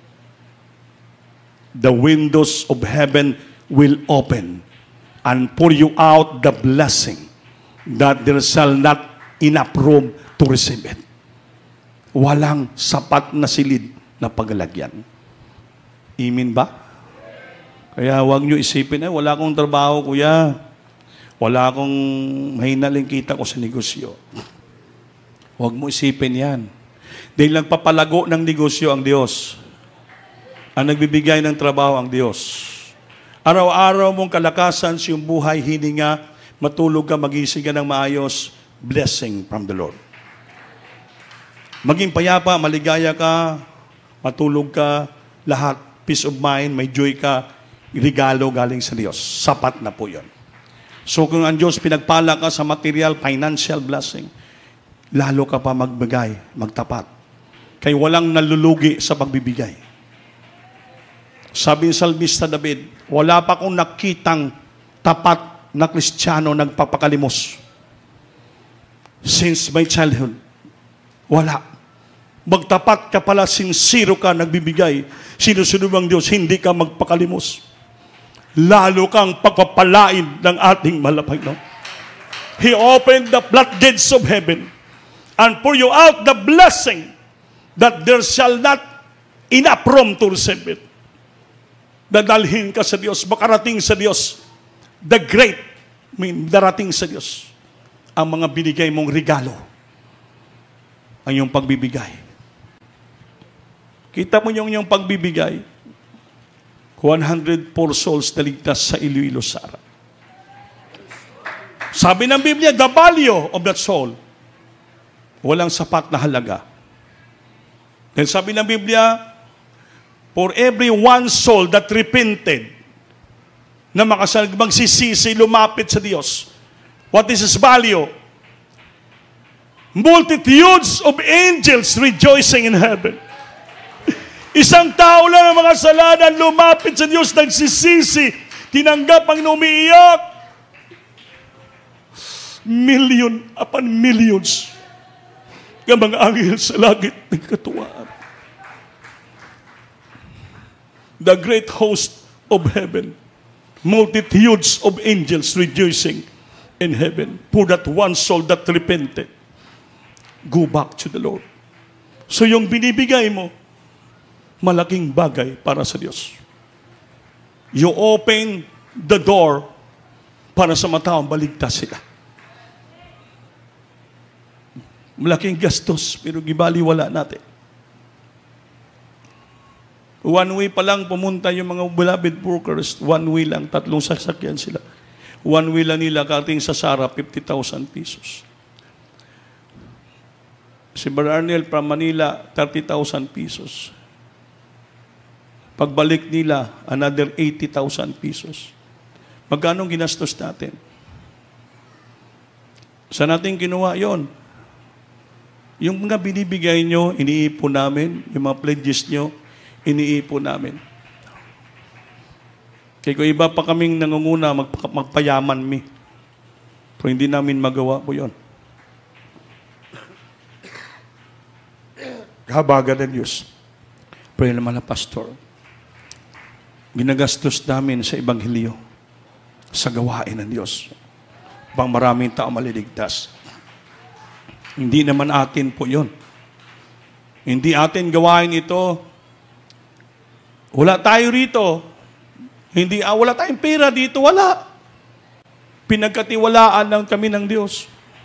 The windows of heaven will open and pour you out the blessing that there shall not enough room to receive it. Walang sapat na silid na paglalagyan. Amen ba? Kaya huwag nyo isipin, wala akong trabaho, kuya. Wala akong mahinaling kita ko sa negosyo. Huwag mo isipin yan. Dahil nagpapalago ng negosyo ang Diyos. Ang nagbibigay ng trabaho ang Diyos. Araw-araw mong kalakasan sa iyong buhay, hininga, matulog ka, magising ka ng maayos, blessing from the Lord. Maging payapa, maligaya ka, matulog ka, lahat, peace of mind, may joy ka, regalo galing sa Diyos. Sapat na po yun. So kung ang Diyos pinagpala ka sa material, financial blessing, lalo ka pa magbigay, magtapat. Kaya walang nalulugi sa pagbibigay. Sabi ni Salmista David, wala pa akong nakitang tapat na Kristiyano nagpapakalimos. Since my childhood, wala. Magtapat ka pala, sincero ka, nagbibigay. Sinusunod ang Diyos, hindi ka magpakalimos. Lalo kang pagpapalain ng ating malapay. No? He opened the floodgates of heaven and pour you out the blessing that there shall not enough room to receive it. Dadalhin ka sa Diyos, makarating sa Diyos. The great, darating sa Diyos. Ang mga binigay mong regalo, ang iyong pagbibigay. Kita mo yung pagbibigay. 104 souls na ligtas sa Iloilo, Sara. Sabi ng Biblia, the value of that soul, walang sapat na halaga. Then sabi ng Biblia, for every one soul that repented, na magsisisi, lumapit sa Diyos, what is His value? Multitudes of angels rejoicing in heaven. Isang tao lang ang mga kasalanan, lumapit sa Diyos, nagsisisi, tinanggap ang umiiyak. Million upon millions ng mga anghel sa langit ng katuwaan. The great host of heaven, multitudes of angels rejoicing in heaven for that one soul that repented. Go back to the Lord. So yung binibigay mo, malaking bagay para sa Diyos. You open the door para sa mga taong baligtas sila. Malaking gastos, pero gibaliwala natin. One way pa lang pumunta yung mga beloved workers, one way lang, 3 sasakyan sila. One way lang nila, kating sa Sara, 50,000 pesos. Si Brother Arnel from Manila, 30,000 pesos. Pagbalik nila, another 80,000 pesos. Magkano ginastos natin? Saan natin kinuha yon? Yung mga binibigay nyo, iniipon namin. Yung mga pledges nyo, iniipon namin. Kaya kung iba pa kaming nangunguna, magpayaman mi. Pero hindi namin magawa po yon. Kahabagan ng Diyos. Pray naman na pastor. Ginagastos namin sa Ebanghelyo, sa gawain ng Diyos. Pang maraming tao maliligtas. Hindi naman atin po yun. Hindi atin gawain ito. Wala tayo rito. Wala tayong pera dito. Wala. Pinagkatiwalaan lang kami ng Diyos.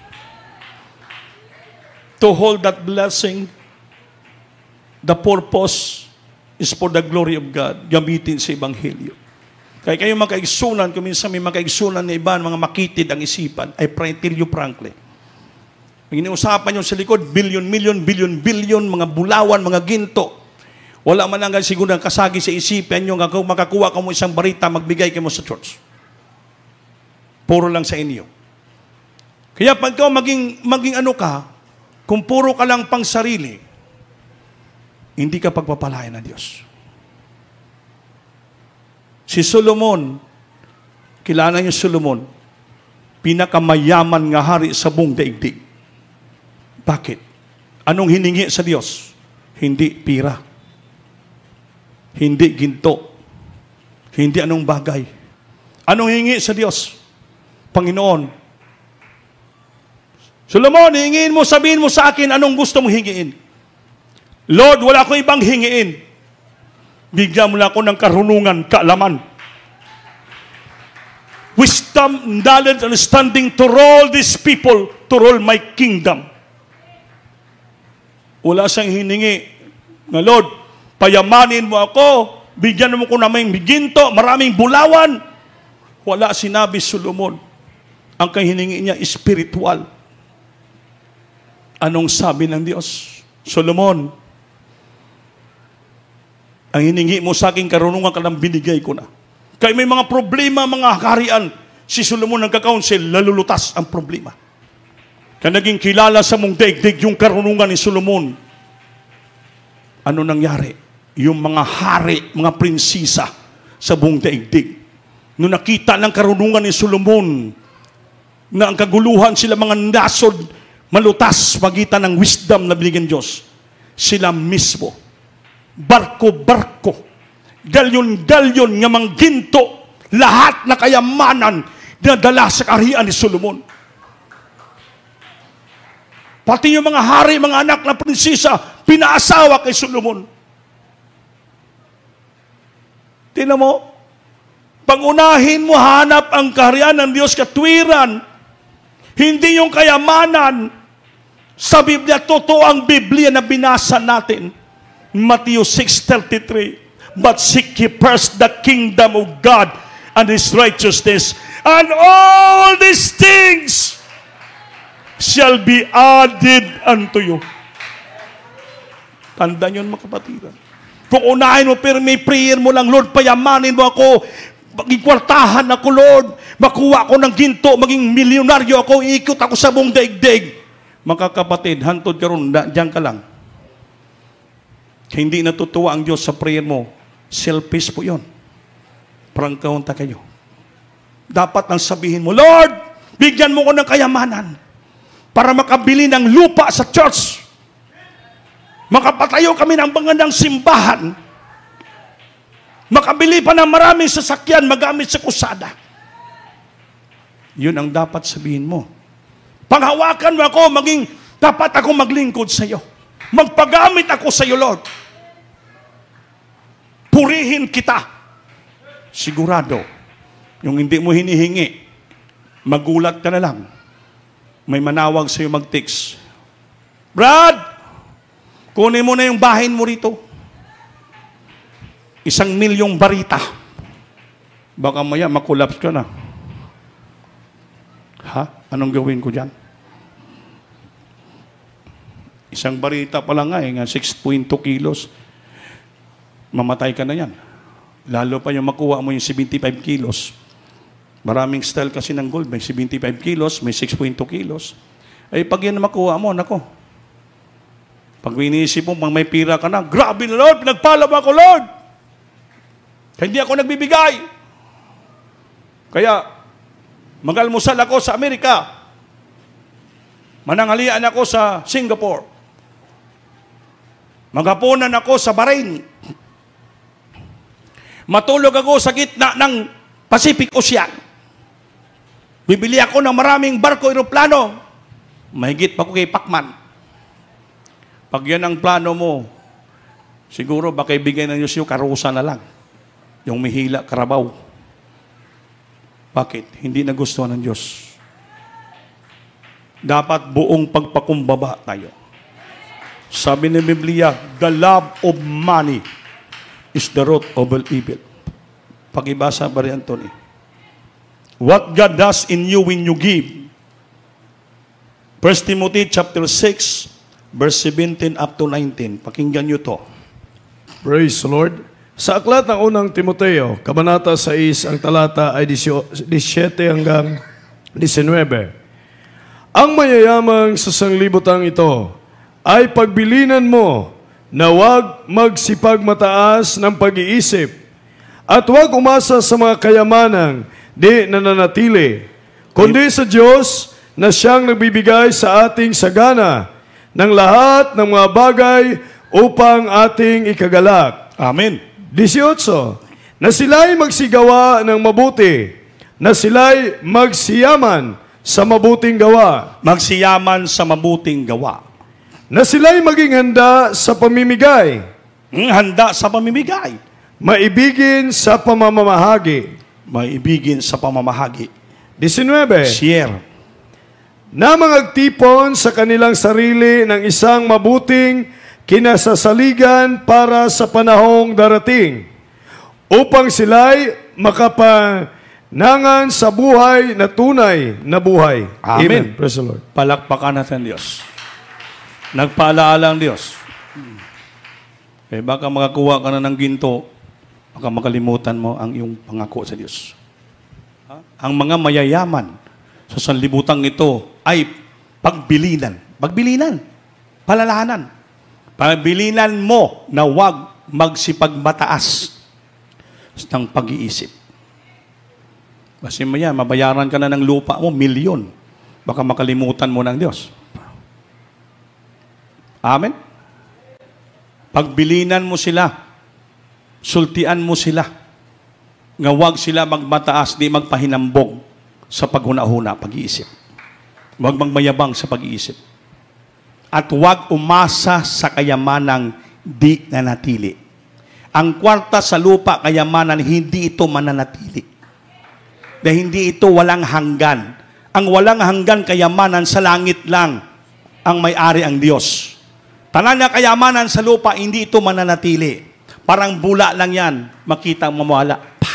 To hold that blessing, the purpose is for the glory of God, gamitin sa Ebanghelyo. Kaya kayo makaigsunan, kung minsan may makaigsunan na iba, mga makitid ang isipan, I tell you frankly. Pag iniusapan nyo sa likod, billion, mga bulawan, mga ginto. Wala man lang siguro ang kasagi sa isipan nyo, makakuha ka mo isang barita, magbigay ka mo sa church. Puro lang sa inyo. Kaya pag ikaw maging ano ka, kung puro ka lang pang sarili, hindi ka pagpapalayan ng Diyos. Si Solomon, kilala niyo Solomon, pinakamayaman nga hari sa buong daigdig. Bakit? Anong hiningi sa Diyos? Hindi pira. Hindi ginto. Hindi anong bagay. Anong hingi sa Diyos? Panginoon, Solomon, hingin mo, sabihin mo sa akin, anong gusto mong hingiin? Lord, wala akong ibang hingiin. Bigyan mo lang ako ng karunungan, kaalaman. Wisdom, knowledge, understanding to rule these people, to rule my kingdom. Wala siyang hiningi na, Lord, payamanin mo ako, bigyan mo ko na may ginto, maraming bulawan. Wala sinabi Solomon. Ang kahiningi niya, spiritual. Anong sabi ng Diyos? Solomon, ang hiningi mo sa aking karunungan ka lang binigay ko na. Kaya may mga problema, mga kaharian, si Solomon nagka-counsel, lalulutas ang problema. Kaya naging kilala sa mong daigdig yung karunungan ni Solomon. Ano nangyari? Yung mga hari, mga prinsisa sa buong daigdig. Nung nakita ng karunungan ni Solomon, na ang kaguluhan sila mga nasod, malutas, magitan ng wisdom na binigyan Diyos, sila mismo, barko-barko, galyon-galyon nga mangginto, lahat na kayamanan dinadala sa kaharian ni Solomon. Pati yung mga hari, mga anak na prinsesa, pinaasawa kay Solomon. Tingnan mo, pag-unahin mo, hanap ang kaharian ng Diyos, katwiran, hindi yung kayamanan. Sa Biblia, totoo ang Biblia na binasa natin. Matthew 6:33, but seek ye first the kingdom of God and His righteousness, and all these things shall be added unto you. Tandaan yun, mga kapatiran. Kung unahin mo, pero may prayer mo lang, Lord, payamanin mo ako, maging kwartahan ako, Lord, makuha ako ng ginto, maging milyonaryo ako, ikot ako sa buong daigdig. Mga kapatid, hantod ka ron, diyan ka lang. Kaya hindi natutuwa ang Diyos sa prayer mo. Selfish po yun. Prangkaunta kayo. Dapat nang sabihin mo, Lord, bigyan mo ko ng kayamanan para makabili ng lupa sa church. Makapatayo kami ng magandang simbahan. Makabili pa ng maraming sasakyan magamit sa kusada. Yun ang dapat sabihin mo. Panghawakan mo ako, dapat ako maglingkod sa iyo. Magpagamit ako sa iyo, Lord. Purihin kita. Sigurado, yung hindi mo hinihingi, magulat ka na lang. May manawag sa iyo mag-text. Brad, kunin mo na yung bahin mo rito. 1,000,000 barita. Baka maya makulaps ka na. Ha? Anong gawin ko dyan? 1 barita pa lang nga, 6.2 kilos. Mamatay ka na yan. Lalo pa yung makuha mo yung 75 kilos. Maraming style kasi ng gold. May 75 kilos, may 6.2 kilos. Ay, pag yan makuha mo, nako. Pag iniisip mo, may pira ka na, grabe na Lord, pinagpala mo ako, Lord. Hindi ako nagbibigay. Kaya, mag-almusal ako sa Amerika. Mananghalian ako sa Singapore. Maghapunan ako sa Bahrain. Matulog ako sa gitna ng Pacific Ocean. Bibili ako ng maraming barko, aeroplano. Mahigit pa ko kay Pacman. Pag yan ang plano mo, siguro baka ibigay ng Diyos yung karusa na lang. Yung mihila, karabaw. Bakit? Hindi nagustuhan ng Diyos. Dapat buong pagpakumbaba tayo. Sabi ng Biblia, the love of money is the root of all evil. Pakibasa ba rin, Anthony? What God does in you when you give. 1 Timothy chapter 6, verse 17 up to 19. Pakinggan nyo to. Praise the Lord. Sa aklat ng unang Timoteo, kabanata 6, ang talata ay 17 hanggang 19. Ang mayayamang sa sanglibutang ito ay pagbilinan mo na huwag magsipagmataas ng pag-iisip at huwag umasa sa mga kayamanang di nananatili, kundi sa Diyos na siyang nagbibigay sa ating sagana ng lahat ng mga bagay upang ating ikagalak. Amen. 18. Na sila'y magsigawa ng mabuti, na sila'y magsiyaman sa mabuting gawa. Magsiyaman sa mabuting gawa. Na sila'y maging handa sa pamimigay. Handa sa pamimigay. Maibigin sa pamamahagi. Maibigin sa pamamahagi. 19. Share. Na magtipon sa kanilang sarili ng isang mabuting kinasasaligan para sa panahong darating, upang sila'y makapanangan sa buhay na tunay na buhay. Amen. Praise the Lord. Palakpakan natin Diyos. Nagpaalaala ang Diyos. Baka makakuha ka na ng ginto, baka makalimutan mo ang iyong pangako sa Diyos. Ang mga mayayaman sa sanlibutang ito ay pagbilinan. Pagbilinan. Palalahanan. Pagbilinan mo na huwag magsipagmataas ng pag-iisip. Kasi maya, mabayaran ka na ng lupa mo, 1,000,000. Baka makalimutan mo ng Diyos. Amen? Pagbilinan mo sila, sultian mo sila, nga huwag sila magmataas, di magpahinambog sa paghuna-huna, pag-iisip. Huwag magmayabang sa pag-iisip. At huwag umasa sa kayamanang di nanatili. Ang kwarta sa lupa, kayamanan, hindi ito mananatili. Dahil hindi ito walang hanggan. Ang walang hanggan kayamanan sa langit lang ang may-ari ang Diyos. Tanan na kayamanan sa lupa, hindi ito mananatili. Parang bula lang yan, makita mo mawala. Pak!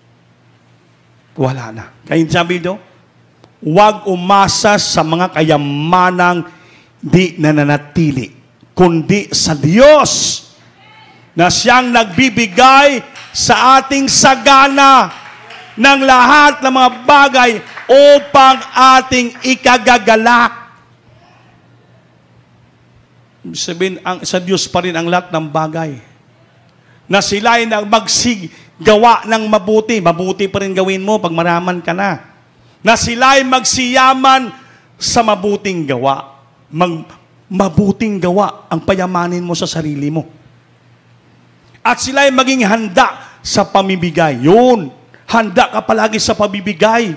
Wala na. Kaya sabi do, huwag umasa sa mga kayamanang di nananatili, kundi sa Diyos na siyang nagbibigay sa ating sagana ng lahat ng mga bagay upang ating ikagagalak. Sabihin, sa Diyos pa rin ang lahat ng bagay. Na sila ay magsigawa ng mabuti. Mabuti pa rin gawin mo pag maraman ka na. Na sila ay magsiyaman sa mabuting gawa. Mabuting gawa ang payamanin mo sa sarili mo. At sila ay maging handa sa pamibigay. Yun. Handa ka palagi sa pamibigay.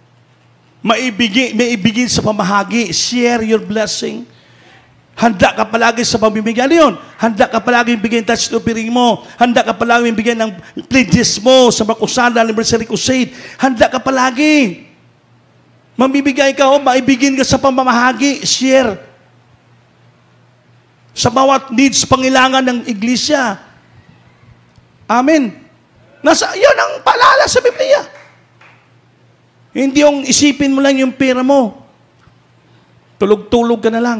Maibigin sa pamahagi. Share your blessing. Handa ka palagi sa pamimigay. Ano yun? Handa ka palagi bigyan ng touch offering mo. Handa ka palagi bigyan ng pledges mo sa Makusada Anniversary Crusade. Handa ka palagi. Mamibigay ka o maibigin ka sa pamamahagi. Share. Sa bawat needs, pangailangan ng iglesia. Amen. Yun ang paalala sa Biblia. Hindi yung isipin mo lang yung pera mo. Tulog-tulog ka na lang.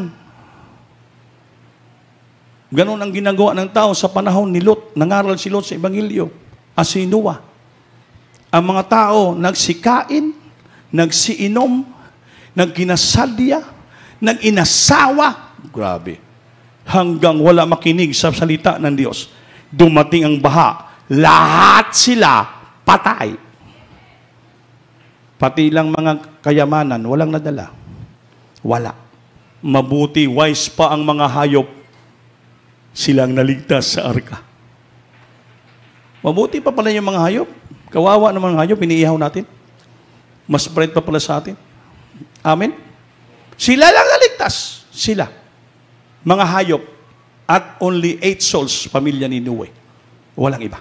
Ganon ang ginagawa ng tao sa panahon ni Lot. Nangaral si Lot sa Ebanghelyo. Si Noah. Ang mga tao nagsikain, nagsiinom, nagkinasadya, nag-inasawa. Grabe. Hanggang wala makinig sa salita ng Diyos. Dumating ang baha. Lahat sila patay. Pati lang mga kayamanan, walang nadala. Wala. Mabuti, wise pa ang mga hayop. Silang naligtas sa arka. Mabuti pa pala yung mga hayop. Kawawa ng mga hayop, iniihaw natin. Mas bright pa pala sa atin. Amen? Sila lang naligtas. Sila. Mga hayop. At only 8 souls, pamilya ni Noe. Walang iba.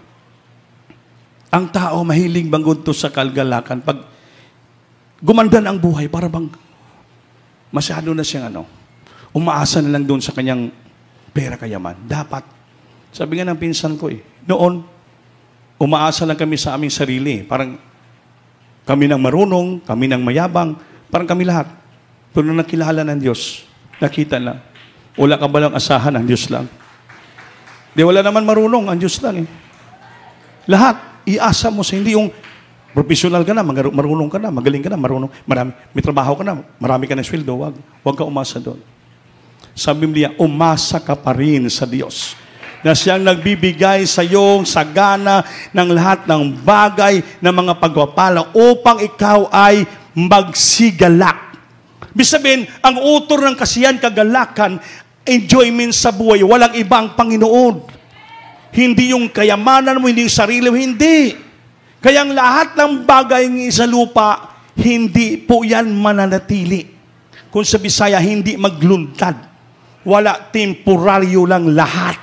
Ang tao mahiling banggunto sa kalgalakan. Pag gumanda na ang buhay, para bang masyado na siyang umaasa na lang doon sa kanyang pera kayaman. Dapat. Sabi nga ng pinsan ko noon, umaasa lang kami sa aming sarili. Parang kami nang marunong, kami nang mayabang, parang kami lahat. Pero nung nakilala ng Diyos, nakita na, wala ka balang asahan, ang Diyos lang. Wala naman marunong, ang Diyos lang Lahat, iasa mo sa hindi yung professional ka na, marunong ka na, magaling ka na, marunong, may trabaho ka na, marami ka na sweldo, wag ka umasa doon. Sa Biblia, umasa ka pa rin sa Diyos. Na siyang nagbibigay sa iyong sagana ng lahat ng bagay na mga pagpapala upang ikaw ay magsigalak. Ibig sabihin, ang utor ng kasiyahan, kagalakan, enjoyment sa buhay, walang ibang Panginoon. Hindi yung kayamanan mo, hindi yung sarili mo, hindi. Kaya ang lahat ng bagay sa lupa, hindi po yan mananatili. Kung sa Bisaya, hindi magluntad. Wala, temporaryo lang lahat.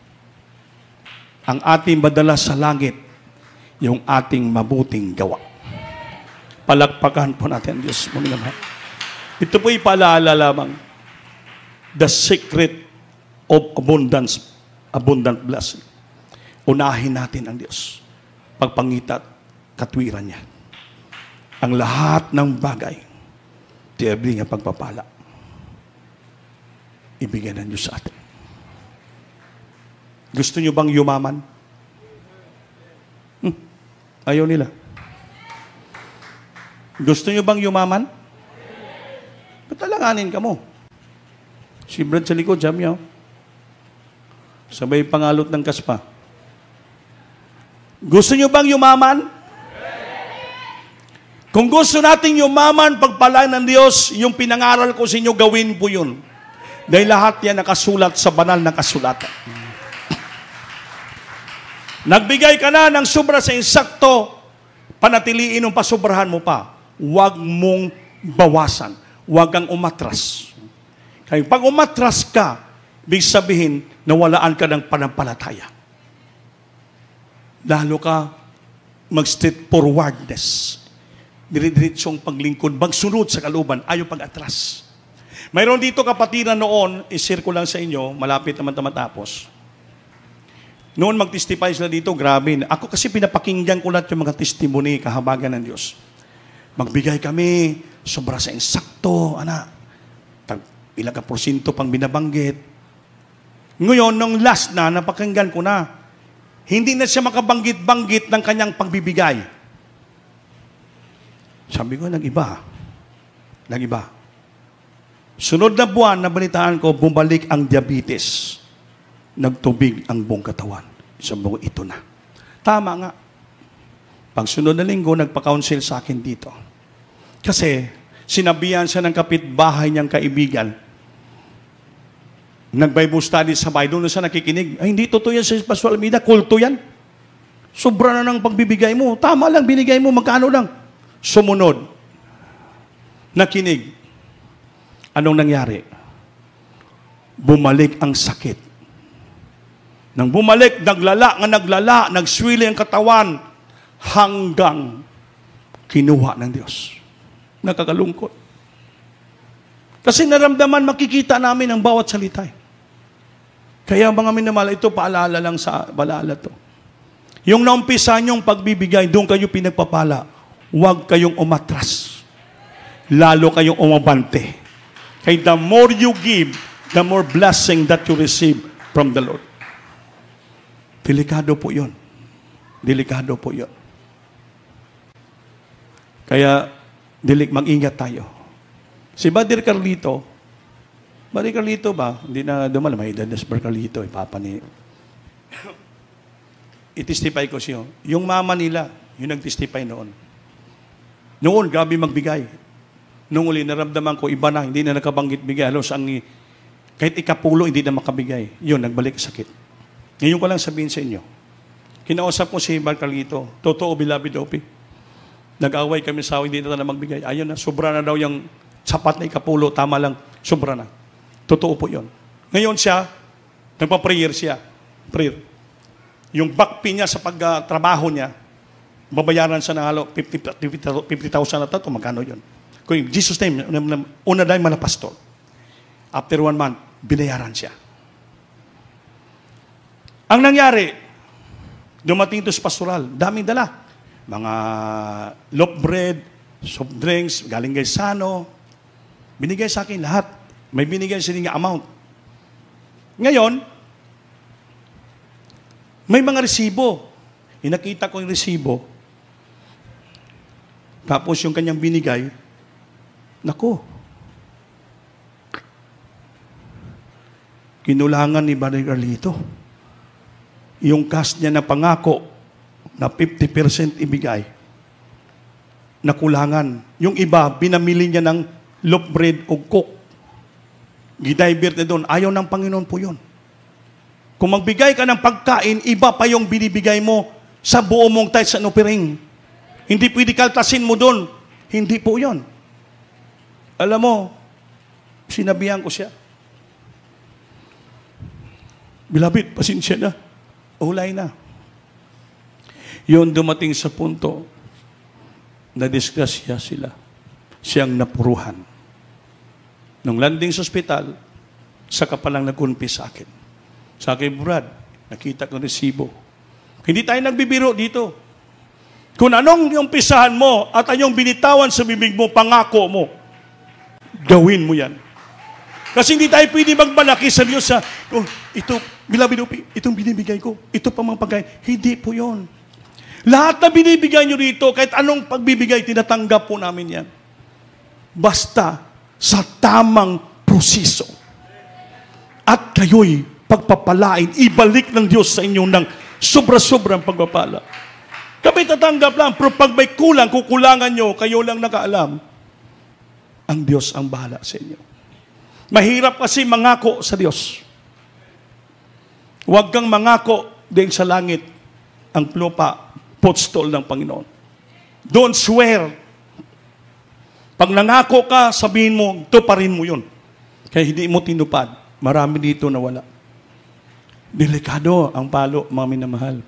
Ang ating madala sa langit, yung ating mabuting gawa. Palakpakan po natin, Diyos mo naman. Ito po ipaalala lamang. The secret of abundant blessing. Unahin natin ang Diyos. Pagpangita at katwiran niya. Ang lahat ng bagay, tiabli nga pagpapala. Ibigay ng Diyos sa atin. Gusto nyo bang yumaman? Ayaw nila. Gusto nyo bang yumaman? Patalanganin ka mo. Si Brad sa likod, jam niya. Sabay pangalot ng kaspa. Gusto nyo bang yumaman? Kung gusto nating yumaman, pagpalaan ng Diyos, yung pinangaral ko sa inyo, gawin po yun. Dahil lahat yan nakasulat sa banal na kasulatan. Nagbigay ka na ng sobra sa insakto, panatiliin ang pasobrahan mo pa. Huwag mong bawasan. Huwag kang umatras. Kaya pag umatras ka, ibig sabihin, nawalaan ka ng panampalataya. Lalo ka mag-straight forwardness. Dire-diretsong paglingkod, magsunod sa kalooban, ayaw pag-atras. Mayroon dito kapatiran noon, i-share ko lang sa inyo, malapit naman matapos. Noon mag-testify sila dito, grabe. Ako kasi pinapakinggan ko lahat yung mga testimony, kahabagan ng Diyos. Magbigay kami, sobra sa insakto, ilang ka porsyento pang binabanggit. Ngayon, nung last na, napakinggan ko na, hindi na siya makabanggit-banggit ng kanyang pagbibigay. Sabi ko, nag-iba. Sunod na buwan, nabalitaan ko, bumalik ang diabetes. Nagtubig ang buong katawan. Sabi ko, ito na. Tama nga. Pag sunod na linggo, nagpa-counsel sa akin dito. Kasi, sinabihan siya ng kapitbahay niyang kaibigan. Nag-Bible study sa bahay, doon siya nakikinig. Ay, hindi totoo yan sa Pastor Almeida, kulto yan. Sobra na ng pagbibigay mo. Tama lang, binigay mo, magkano lang. Sumunod. Nakinig. Anong nangyari? Bumalik ang sakit. Nang bumalik, naglala, nagswili ang katawan hanggang kinuha ng Diyos. Nakakalungkot. Kasi naramdaman, makikita namin ang bawat salita. Kaya mga minamahal, ito paalala lang sa paalala to. Yung naumpisa niyong pagbibigay, doon kayo pinagpapala. Huwag kayong umatras. Lalo kayong umabante. Kaya the more you give, the more blessing that you receive from the Lord. Delikado po yun. Delikado po yun. Kaya, mag-ingat tayo. Si Brother Carlito ba? Hindi na dumala. May edad na si Brother Carlito, papa ni... I-testify ko siya. Yung mama nila, yung nag-testify noon. Noon, grabe magbigay. Noong uli, naramdaman ko, iba na, hindi na nakabanggit bigay. Halos kahit ikapulo, hindi na makabigay. Yun, nagbalik sakit. Ngayon ko lang sabihin sa inyo. Kinausap ko si Brother Carlito. Totoo, beloved OP. Nag-away kami sa hindi na magbigay. Ayun na, sobra na daw yung sapat na ikapulo, tama lang, sobra na. Totoo po yun. Ngayon siya, nagpa-prayer siya. Prayer. Yung backpay niya sa pagtrabaho niya, babayaran siya ng halo, 50,000 na ito, magkano yun? Kung in Jesus' name, una dahil mga pastor. After 1 month, binayaran siya. Ang nangyari, dumating ito sa pastoral, daming dala. Mga loaf bread, soft drinks, galing kay Sano. Binigay sa akin lahat. May binigay sa niya amount. Ngayon, may mga resibo. Inakita ko yung resibo. Tapos yung kanyang binigay, nako, kinulangan ni Brother Carlito. Yung cash niya na pangako na 50% ibigay, nakulangan. Yung iba, binamili niya ng loaf bread o coke. Gidivert na doon. Ayaw ng Panginoon po yun. Kung magbigay ka ng pagkain, iba pa yung binibigay mo sa buo mong tithes and offering. Hindi pwede kaltasin mo doon. Hindi po yun. Alam mo, sinabihan ko siya. Beloved, pasensya na. Ulay na. Yun dumating sa punto na disgrasya sila. Siyang napuruhan. Nung landing sa ospital, saka palang nag-confess sa akin. Sa akin, Brad, nakita ko resibo. Hindi tayo nagbibiro dito. Kung anong yung pisahan mo at anong binitawan sa bibig mo, pangako mo, gawin mo yan. Kasi hindi tayo pwede magmalaki sa Diyos sa, ito, beloved, itong binibigay ko, ito pa mga pagkain. Hindi po yun. Lahat na binibigay nyo rito, kahit anong pagbibigay, tinatanggap po namin yan. Basta sa tamang proseso. At kayo'y pagpapalain, ibalik ng Diyos sa inyo ng sobra-sobrang pagpapala. Kami tatanggap lang, pero pag may kulang, kukulangan nyo, kayo lang nakaalam. Ang Diyos ang bahala sa inyo. Mahirap kasi mangako sa Diyos. Huwag kang mangako din sa langit ang lupa, footstool ng Panginoon. Don't swear. Pag nangako ka, sabihin mo, tuparin mo yun. Kaya hindi mo tinupad. Marami dito na wala. Delikado ang palo, mga minamahal.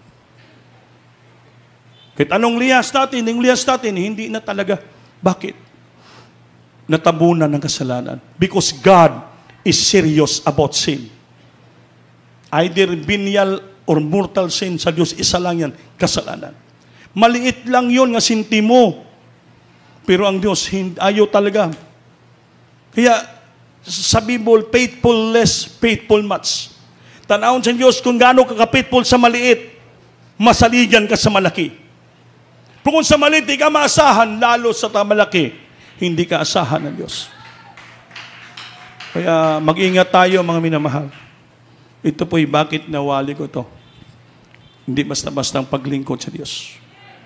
Kahit anong liyas natin, hindi na talaga. Bakit? Natabunan ng kasalanan. Because God is serious about sin. Either venial or mortal sin sa Diyos, isa lang yan, kasalanan. Maliit lang yun nga sinti mo. Pero ang Diyos, ayaw talaga. Kaya, sa Bible, faithful less, faithful much. Tanawon sa Diyos kung gaano ka-faithful sa maliit, masaligan ka sa malaki. Kung sa maliit, di ka maasahan, lalo sa malaki, hindi ka asahan ng Diyos. Kaya mag-ingat tayo mga minamahal. Ito po'y bakit nawali ko to. Hindi basta-bastang paglingkod sa Diyos.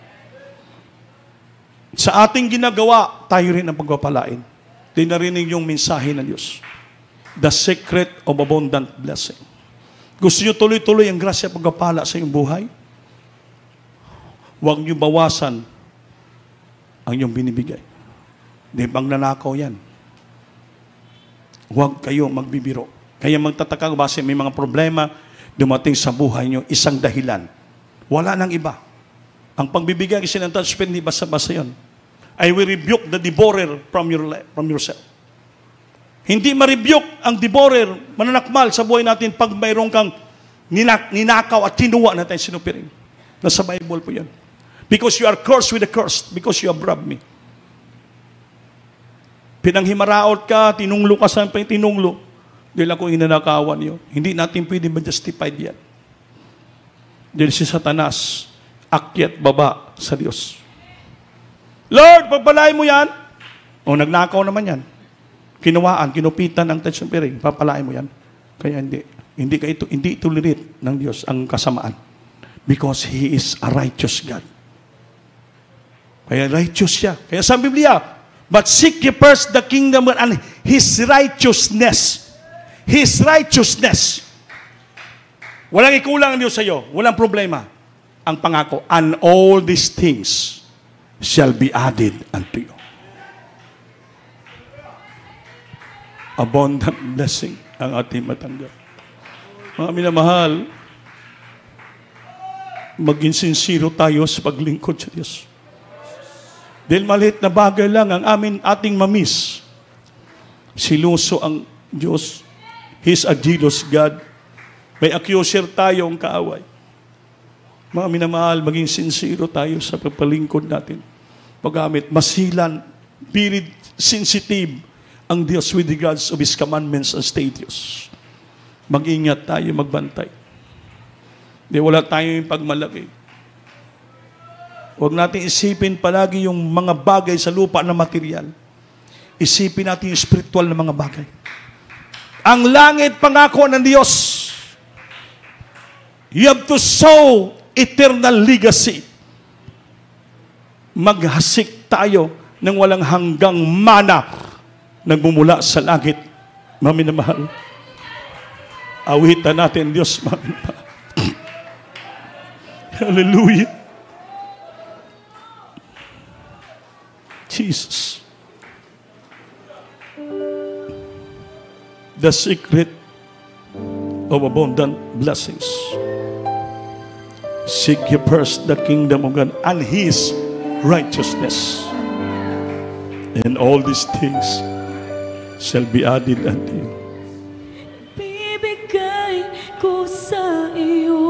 Sa ating ginagawa, tayo rin ang pagpapalain. Dinarinig yung mensahe ng Diyos. The secret of abundant blessing. Gusto nyo tuloy-tuloy ang grasya at pagpapala sa iyong buhay? Huwag nyo bawasan ang iyong binibigay. Di bang nanakaw yan? Huwag kayo magbibiro. Kaya magtataka base may mga problema dumating sa buhay nyo, isang dahilan. Wala nang iba. Ang pagbibigay kasi ng touchpad, hindi basta-basta yun. I will rebuke the devourer from yourself. Hindi ma-rebuke ang devourer, mananakmal sa buhay natin pag mayroon kang ninakaw at kinuha na tayo sinupiring. Nasa Bible po yan. Because you are cursed with a curse, because you have robbed me. Pinanghimaraot ka, tinunglo ka sa tinunglo. Dahil ako inanakawan niyo. Hindi natin pwede ma-justified yan. Dahil si Satanas, akyat baba sa Diyos. Lord, pagpalain mo yan. O, nagnakaw naman yan. Kinuwaan, kinupitan ang touch ng piring. Papalain mo yan. Kaya hindi. Hindi tolerate ng Diyos ang kasamaan. Because He is a righteous God. Kaya righteous siya. Kaya sa Biblia, but seek ye first the kingdom and His righteousness. His righteousness. Walang ikulang ang Diyos sa iyo. Walang problema. Ang pangako, and all these things shall be added unto you. Abundant blessing ang ating matanggap. Mga minamahal, maging sincero tayo sa paglingkod sa Diyos. Dahil maliit na bagay lang ang ating mamiss. Siluso ang Diyos. He's a jealous God. May accuser tayong kaaway. Mga minamahal, maging sincero tayo sa pagpalingkod natin. Paggamit, masilan, very sensitive ang Diyos with regards of His commandments and statutes. Mag-ingat tayo, magbantay. Di wala tayong pagmalaki. Huwag natin isipin palagi yung mga bagay sa lupa na material. Isipin natin yung spiritual na mga bagay. Ang langit, pangako ng Diyos. You have to sow eternal legacy. Maghasik tayo ng walang hanggang mana nagmumula sa langit. Mga minamahal, awitan natin Diyos, mga minamahal. Hallelujah. Jesus. The secret of abundant blessings. Seek ye first the kingdom of God and His righteousness, and all these things shall be added unto you. Bibigay ko sa iyo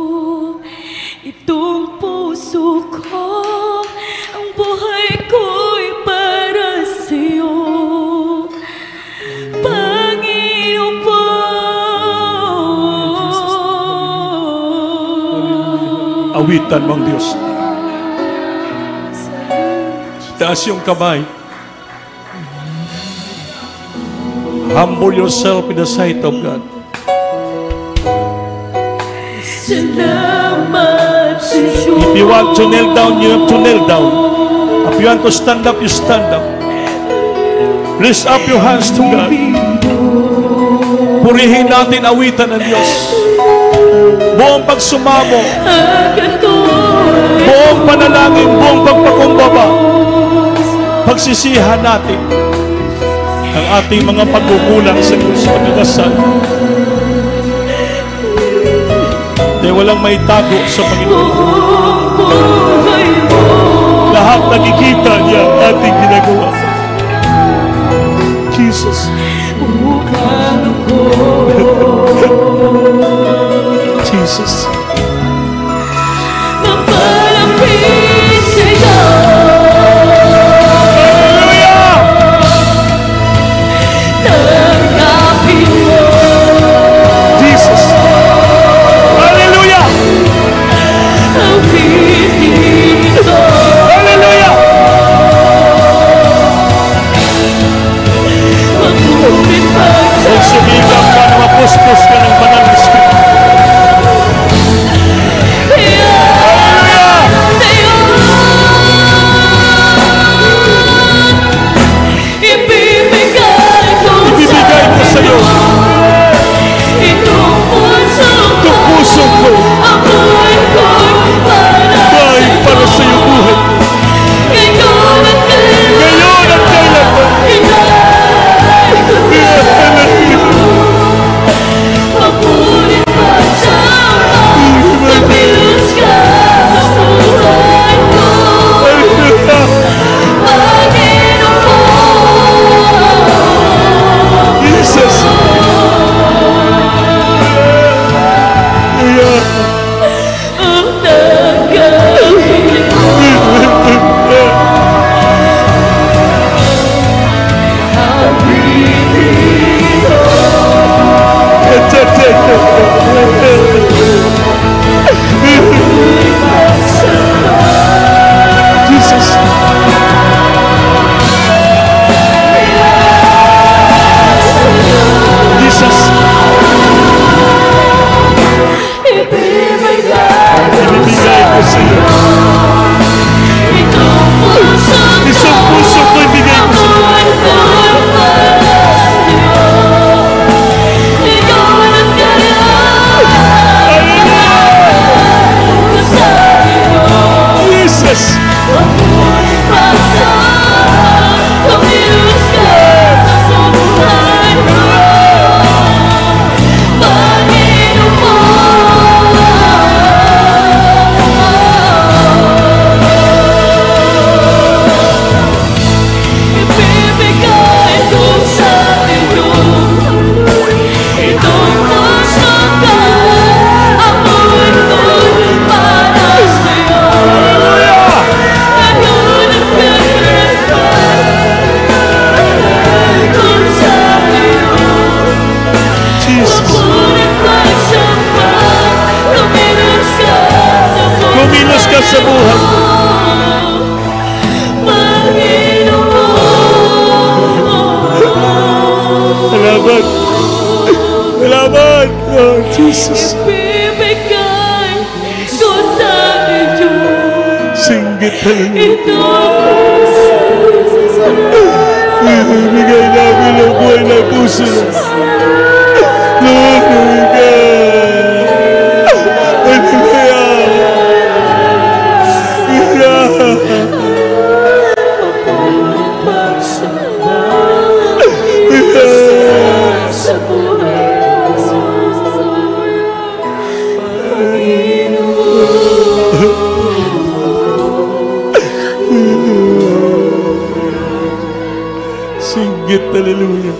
itong puso ko, ang buhay ko'y para sa iyo. Awitan mong Diyos. Taas yung kamay. Humble yourself in the sight of God. Salamat sa iyo. If you want to kneel down, you have to kneel down. If you want to stand up, you stand up. Raise up your hands to God. Purihin natin awitan ng Diyos. Buong pagsumamo, buong panalangin, buong pagpakumbaba, pagsisihan natin ang ating mga pagkukulang sa Diyos pagkakasal. Dahil walang may tago sa Panginoon. Lahat nakikita niya ang ating ginagawa. Jesus. Jesus. Mapalapit sa'yo. Hallelujah! Tanggapin mo. Jesus. Hallelujah! Awitin ko. Hallelujah! Magpupit pa Oh, Jesus. ibibigay ko sa inyo. Singgit, hallelujah. Ito Ibigay namin ang buhay na puso. Lord, sa Singgit, hallelujah.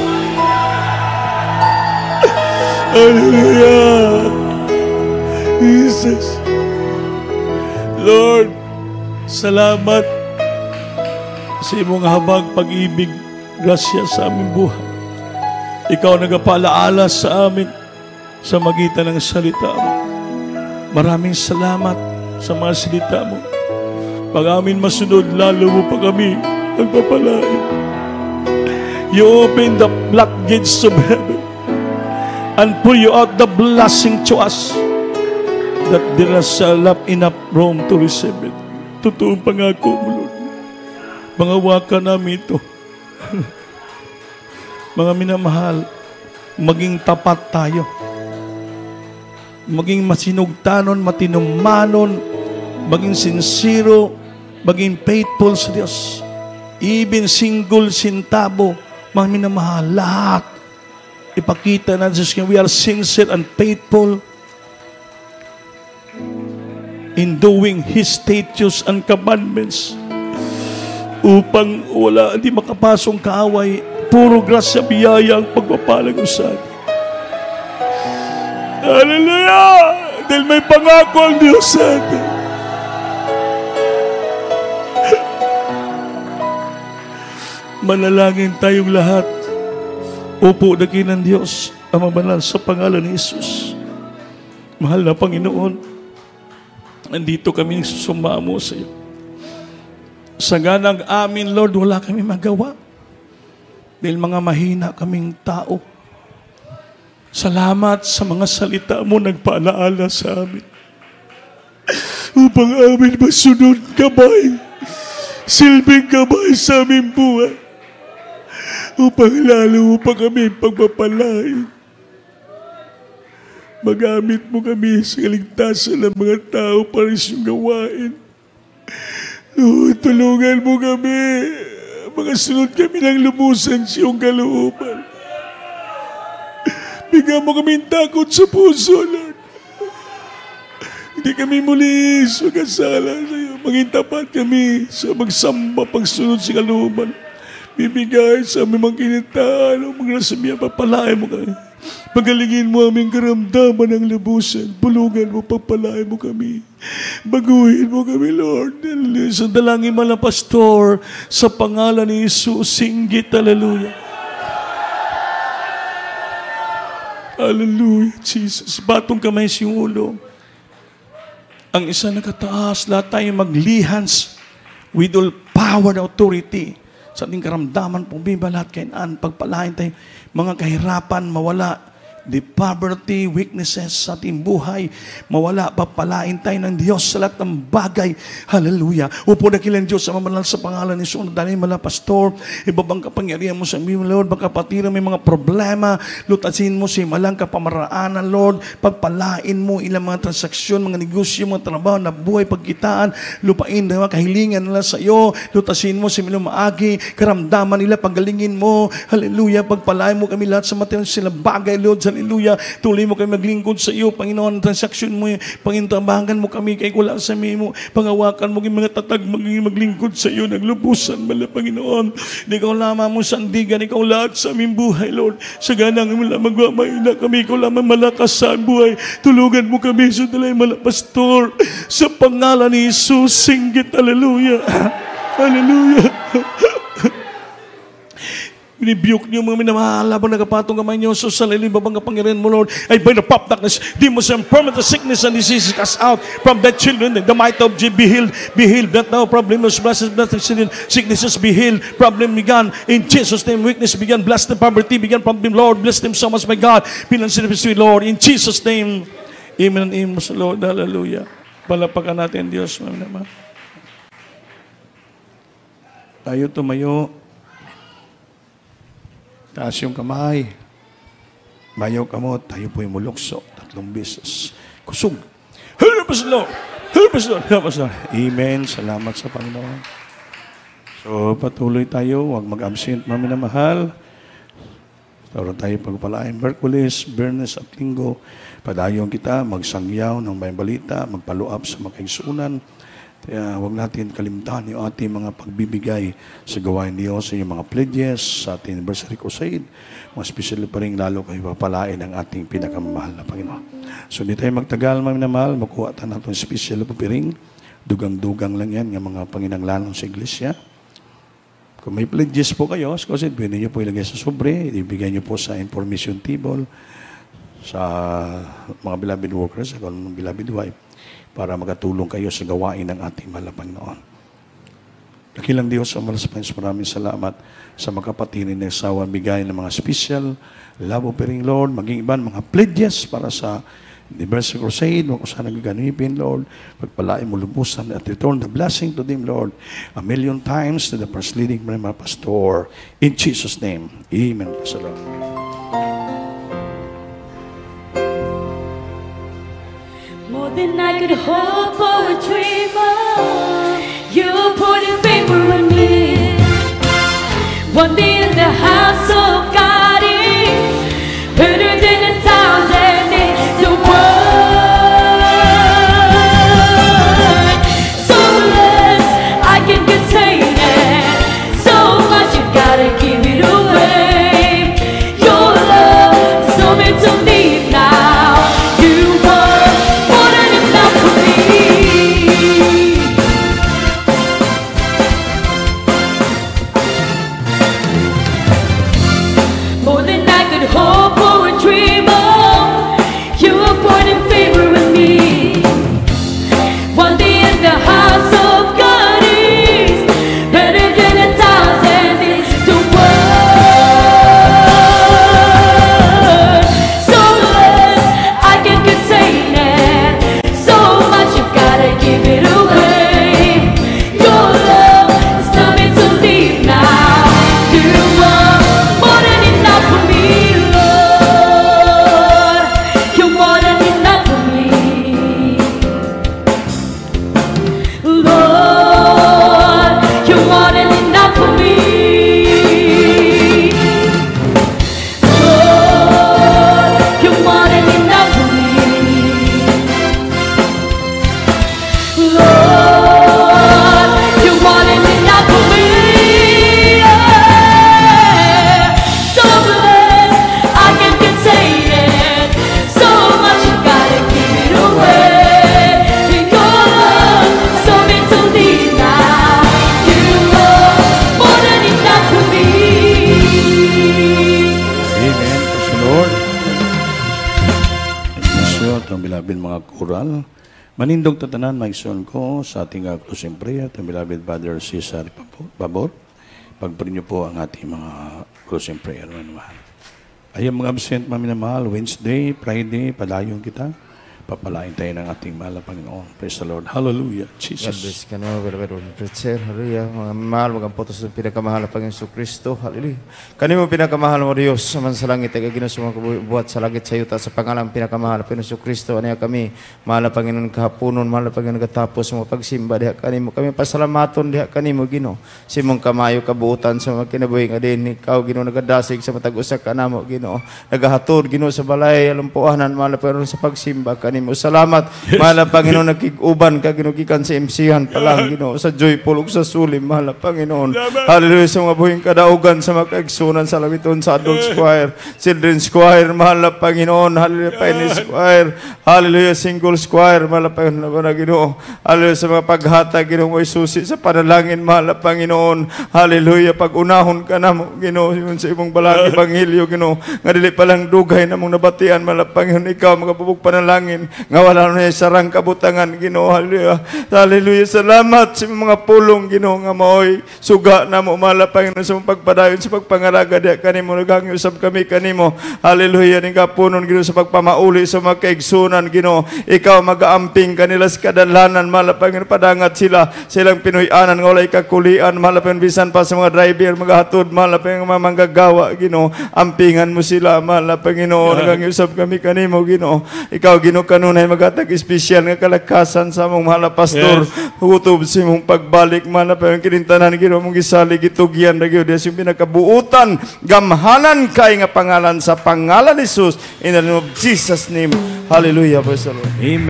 Hallelujah. Jesus. Lord, salamat sa imong habag pag-ibig, grasya sa aming buhay. Ikaw nagapalaala sa amin sa magitan ng salita mo. Maraming salamat sa mga salita mo. Pag amin masunod, lalo mo pa kami nagpapalain. You open the floodgates of heaven and pour you out the blessing to us that there is enough room to receive it. Totoong pangako mo, Lord. Pangawakan namin ito. Mga minamahal, maging tapat tayo. Maging masinugtanon, matinumanon, maging sincero, maging faithful sa Diyos. Even single centavo, mga minamahal, lahat. Ipakita na Diyos, we are sincere and faithful in doing His statutes and commandments upang wala, di makapasong kaaway. Puro grasya, biyaya ang pagpapalang usan. Hallelujah! Dahil may pangako ang Diyos sa atin. Manalangin tayong lahat. Upo na ng Diyos ang mabanal sa pangalan ni Jesus. Mahal na Panginoon, nandito kami sumamo sa iyo. Sa ganang amin, Lord, wala kami magawa. Dahil mga mahina kaming tao. Salamat sa mga salita mo nagpaalaala sa amin. Upang amin masunod gabay, silbing gabay sa aming buhay. Upang lalo mo pa kami pagpapalain. Magamit mo kami sa kaligtasan ng mga tao para sa iyong gawain. Lord, tulungan mo kami. Mga sunod kami ng lubusan sa iyong kalooban. Bigyan mo kami takot sa puso, Lord. Hindi kami muli sa kasala sa iyo. Maging tapat kami sa magsamba, pagsunod sa kalooban. Bibigay sa aming mga kinitaan o mga nasabihan, papalain mo kami. Pagalingin mo aming karamdaman ng lubusan. Bulugan mo, pagpalain mo kami. Baguhin mo kami, Lord. Sa dalangin mo na pastor, sa pangalan ni Jesus, singgit, hallelujah. Hallelujah, Jesus. Batong kamay sa iyong ulo. Ang isa nakataas, lahat tayo maglihans with all power and authority. Sa ating karamdaman, pumibalat kainaan, pagpalain tayo, mga kahirapan, mawala, the poverty, weaknesses sa ating buhay, mawala, papalain tayo ng Diyos sa lahat ng bagay. Hallelujah. Upo na kilang Diyos sa mamanal sa pangalan ni Jesus. Dahil mala, pastor, ibabang kapangyarihan mo sa aming Lord, magkapatira may mga problema, lutasin mo si malang kapamaraanan, Lord, pagpalain mo ilang mga transaksyon, mga negosyo, mga trabaho na buhay, pagkitaan, lupain na kahilingan nila sa iyo, lutasin mo si malang maagi, karamdaman nila, paggalingin mo, hallelujah, pagpalain mo kami lahat sa material sila bagay, Lord, hallelujah. Tuloy mo kami maglingkod sa iyo, Panginoon, transaksyon mo, Panginoon, tambahan mo kami kay wala sa mo, pangawakan mo yung mga tatag, maglingkod sa iyo, naglubusan, mala, Panginoon. Ikaw lamang mo sandigan, ikaw lahat sa aming buhay, Lord. Sa ganang magmamay na kami, ikaw lamang malakas sa buhay. Tulugan mo kami sa dalay, mala, pastor. Sa pangalan ni Jesus, singgit, hallelujah. Hallelujah. Binibuke niyo mga minamahal habang nakapatong kamay niyo sa salili babang kapangyarihan mo, Lord. I bind the pop darkness, demons and permanent sickness and diseases cast out from the children. The might of Jesus be healed. Be healed. That now problems, blessings, sicknesses be healed. Problem began in Jesus' name. Weakness began. Bless them. Poverty began from them, Lord. Bless them so much, my God. Financially, Lord. In Jesus' name. Amen and amen, Lord. Hallelujah. Palapakan natin, Diyos. Tayo tumayo. Taas yung kamay. Bayaw kamot. Tayo po'y mulokso. 3 beses. Kusog. Help us, Lord. Help us, Lord. Help us, Lord. Amen. Salamat sa Panginoon. So, patuloy tayo. Huwag mag-absent, mga minamahal. Tawag tayo pagpalain. Merkulis, Bernes at Linggo. Padayon kita, magsangyaw ng bayang balita, magpaluap sa makaigsunan. Kaya huwag natin kalimtahan yung ating mga pagbibigay sa gawain Diyos, sa yung mga pledges, sa ating anniversary crusade. Mga special pa rin lalo kayo papalain ang ating pinakamahal na Panginoon. So, hindi tayo magtagal, mga minamahal. Makuha tayo natin special na papiring. Dugang-dugang lang yan, ng mga panginanglanon sa iglesia. Kung may pledges po kayo, kasi pwede nyo po ilagay sa sobre, ibigay nyo po sa information table, sa mga beloved workers, sa mga beloved wife, para makatulong kayo sa gawain ng ating mahal na Panginoon. Dakilang Diyos, ang malas Panginoon, maraming salamat sa makapatinin na sawa bigay ng mga special love offering, Lord, maging iban mga pledges para sa anniversary crusade, kung saan nagaganipin, Lord, pagpalain mo lubusan at return the blessing to them, Lord, 1,000,000 times to the first leading mga pastor. In Jesus' name, amen. Salamat. More than I could hope or dream of, you put in favor with me. One day in the house of God is better than 1,000 in the world. So less I can contain it. So much you've gotta give it away. Your love is so meant to me now. You were more than enough for me. More than I could hope or dream of, you were born in favor with me. One day in the house of God is better than 1,000 in the world. So less I can contain it. So much you've gotta give it away. Your love is coming to leave now. You are more than enough for me, Lord. You're more than enough for me, Lord. You're more than enough for me, Lord. You're more than enough for me, Lord. You're more than enough for me. Yeah. So blessed I can contain it. So much you gotta give it away. Your love so meant to leave now. You are more than enough for me. Amen. Praise the Lord. Thank you, ang beloved mga koral. Manindog tatanan, maigsoon ko sa ating closing prayer, ang beloved Father Cesar Pabor. Pagprin niyo po ang ating mga closing prayer. Ayun mga absent, maminamahal, Wednesday, Friday, padayon kita. Papalain tayo ng ating mahal na Panginoon. Praise the Lord. Hallelujah. God Jesus. bless ka na, beloved preacher. Hallelujah. Mga mahal, mga putos ng pinakamahal na Panginoon Kristo. Hallelujah. Kanimo pinakamahal mo Diyos, saman sa langit, ay ginusumang buhat sa langit sa yuta, sa pangalang pinakamahal na Panginoon Kristo. Ano kami, mahal na Panginoon kahapunon, mahal na Panginoon katapos, mga pagsimba, diha kanimo. Kami pasalamaton, diha kanimo, Gino. Simong kamayo, kabuutan, sa mga kinabuhi nga din, ikaw, Gino, nagadasig sa matag-usak ka namo, Gino. Nagahatod, Gino, sa balay, alumpuanan, mahal na Panginoon sa pagsimba, kanimo. Salamat, mahal na Panginoon, nakig-uban ka, Ginoo, gikan sa imsihan pa lang, Ginoo, sa joyful ug sa sulim, mahal na Panginoon. Hallelujah, sa mga buhing kadaugan, sa mga kaigsunan, sa lawiton, sa adult choir, children's choir, mahal na Panginoon. Hallelujah, Pioneer choir, hallelujah, single choir, mahal na Panginoon, Ginoo. Hallelujah, sa mga paghatag, Ginoo, may susi sa panalangin, mahal na Panginoon. Hallelujah, pag-unahon ka na mo, Ginoo, sa imong balang ebanghelyo, Ginoo, nga dili pa lang dugay na mong nabatian, mahal na Panginoon, ikaw magapubog panalangin, nga wala na sarang kabutangan, Ginoo. Hallelujah, hallelujah, salamat sa mga pulong, Ginoo, nga maoy suga na mo, mahal na Panginoon, sa mong pagpadayon, sa pagpangaraga, diya kanimo, naghangiusap kami kanimo. Hallelujah, ning kapunon, Ginoo, sa pagpamauli sa mga kaigsunan, Ginoo, ikaw mag-aamping kanila sa kadalanan, mahal na Panginoon, padangat sila, silang pinuyanan, nga walay kakulian, mahal na Panginoon, bisan pa sa mga driver, mga hatod, mahal na Panginoon, mga manggagawa, Ginoo, ampingan mo sila, mahal na Panginoon, naghangiusap kami kanimo, Ginoo, ikaw, Ginoo, kanunay magatag espesyal nga kalakasan sa mong mahal na pastor, hutob sa mong pagbalik, mahal na Panginoon, kinintanan, Ginoo, mong gisalig, itugyan, Ginoo, des yung pinakabuutan, gamhanan kay nga pangalan, sa pangalan ni Jesus, in the name of Jesus' name, hallelujah, praise the Lord. Amen.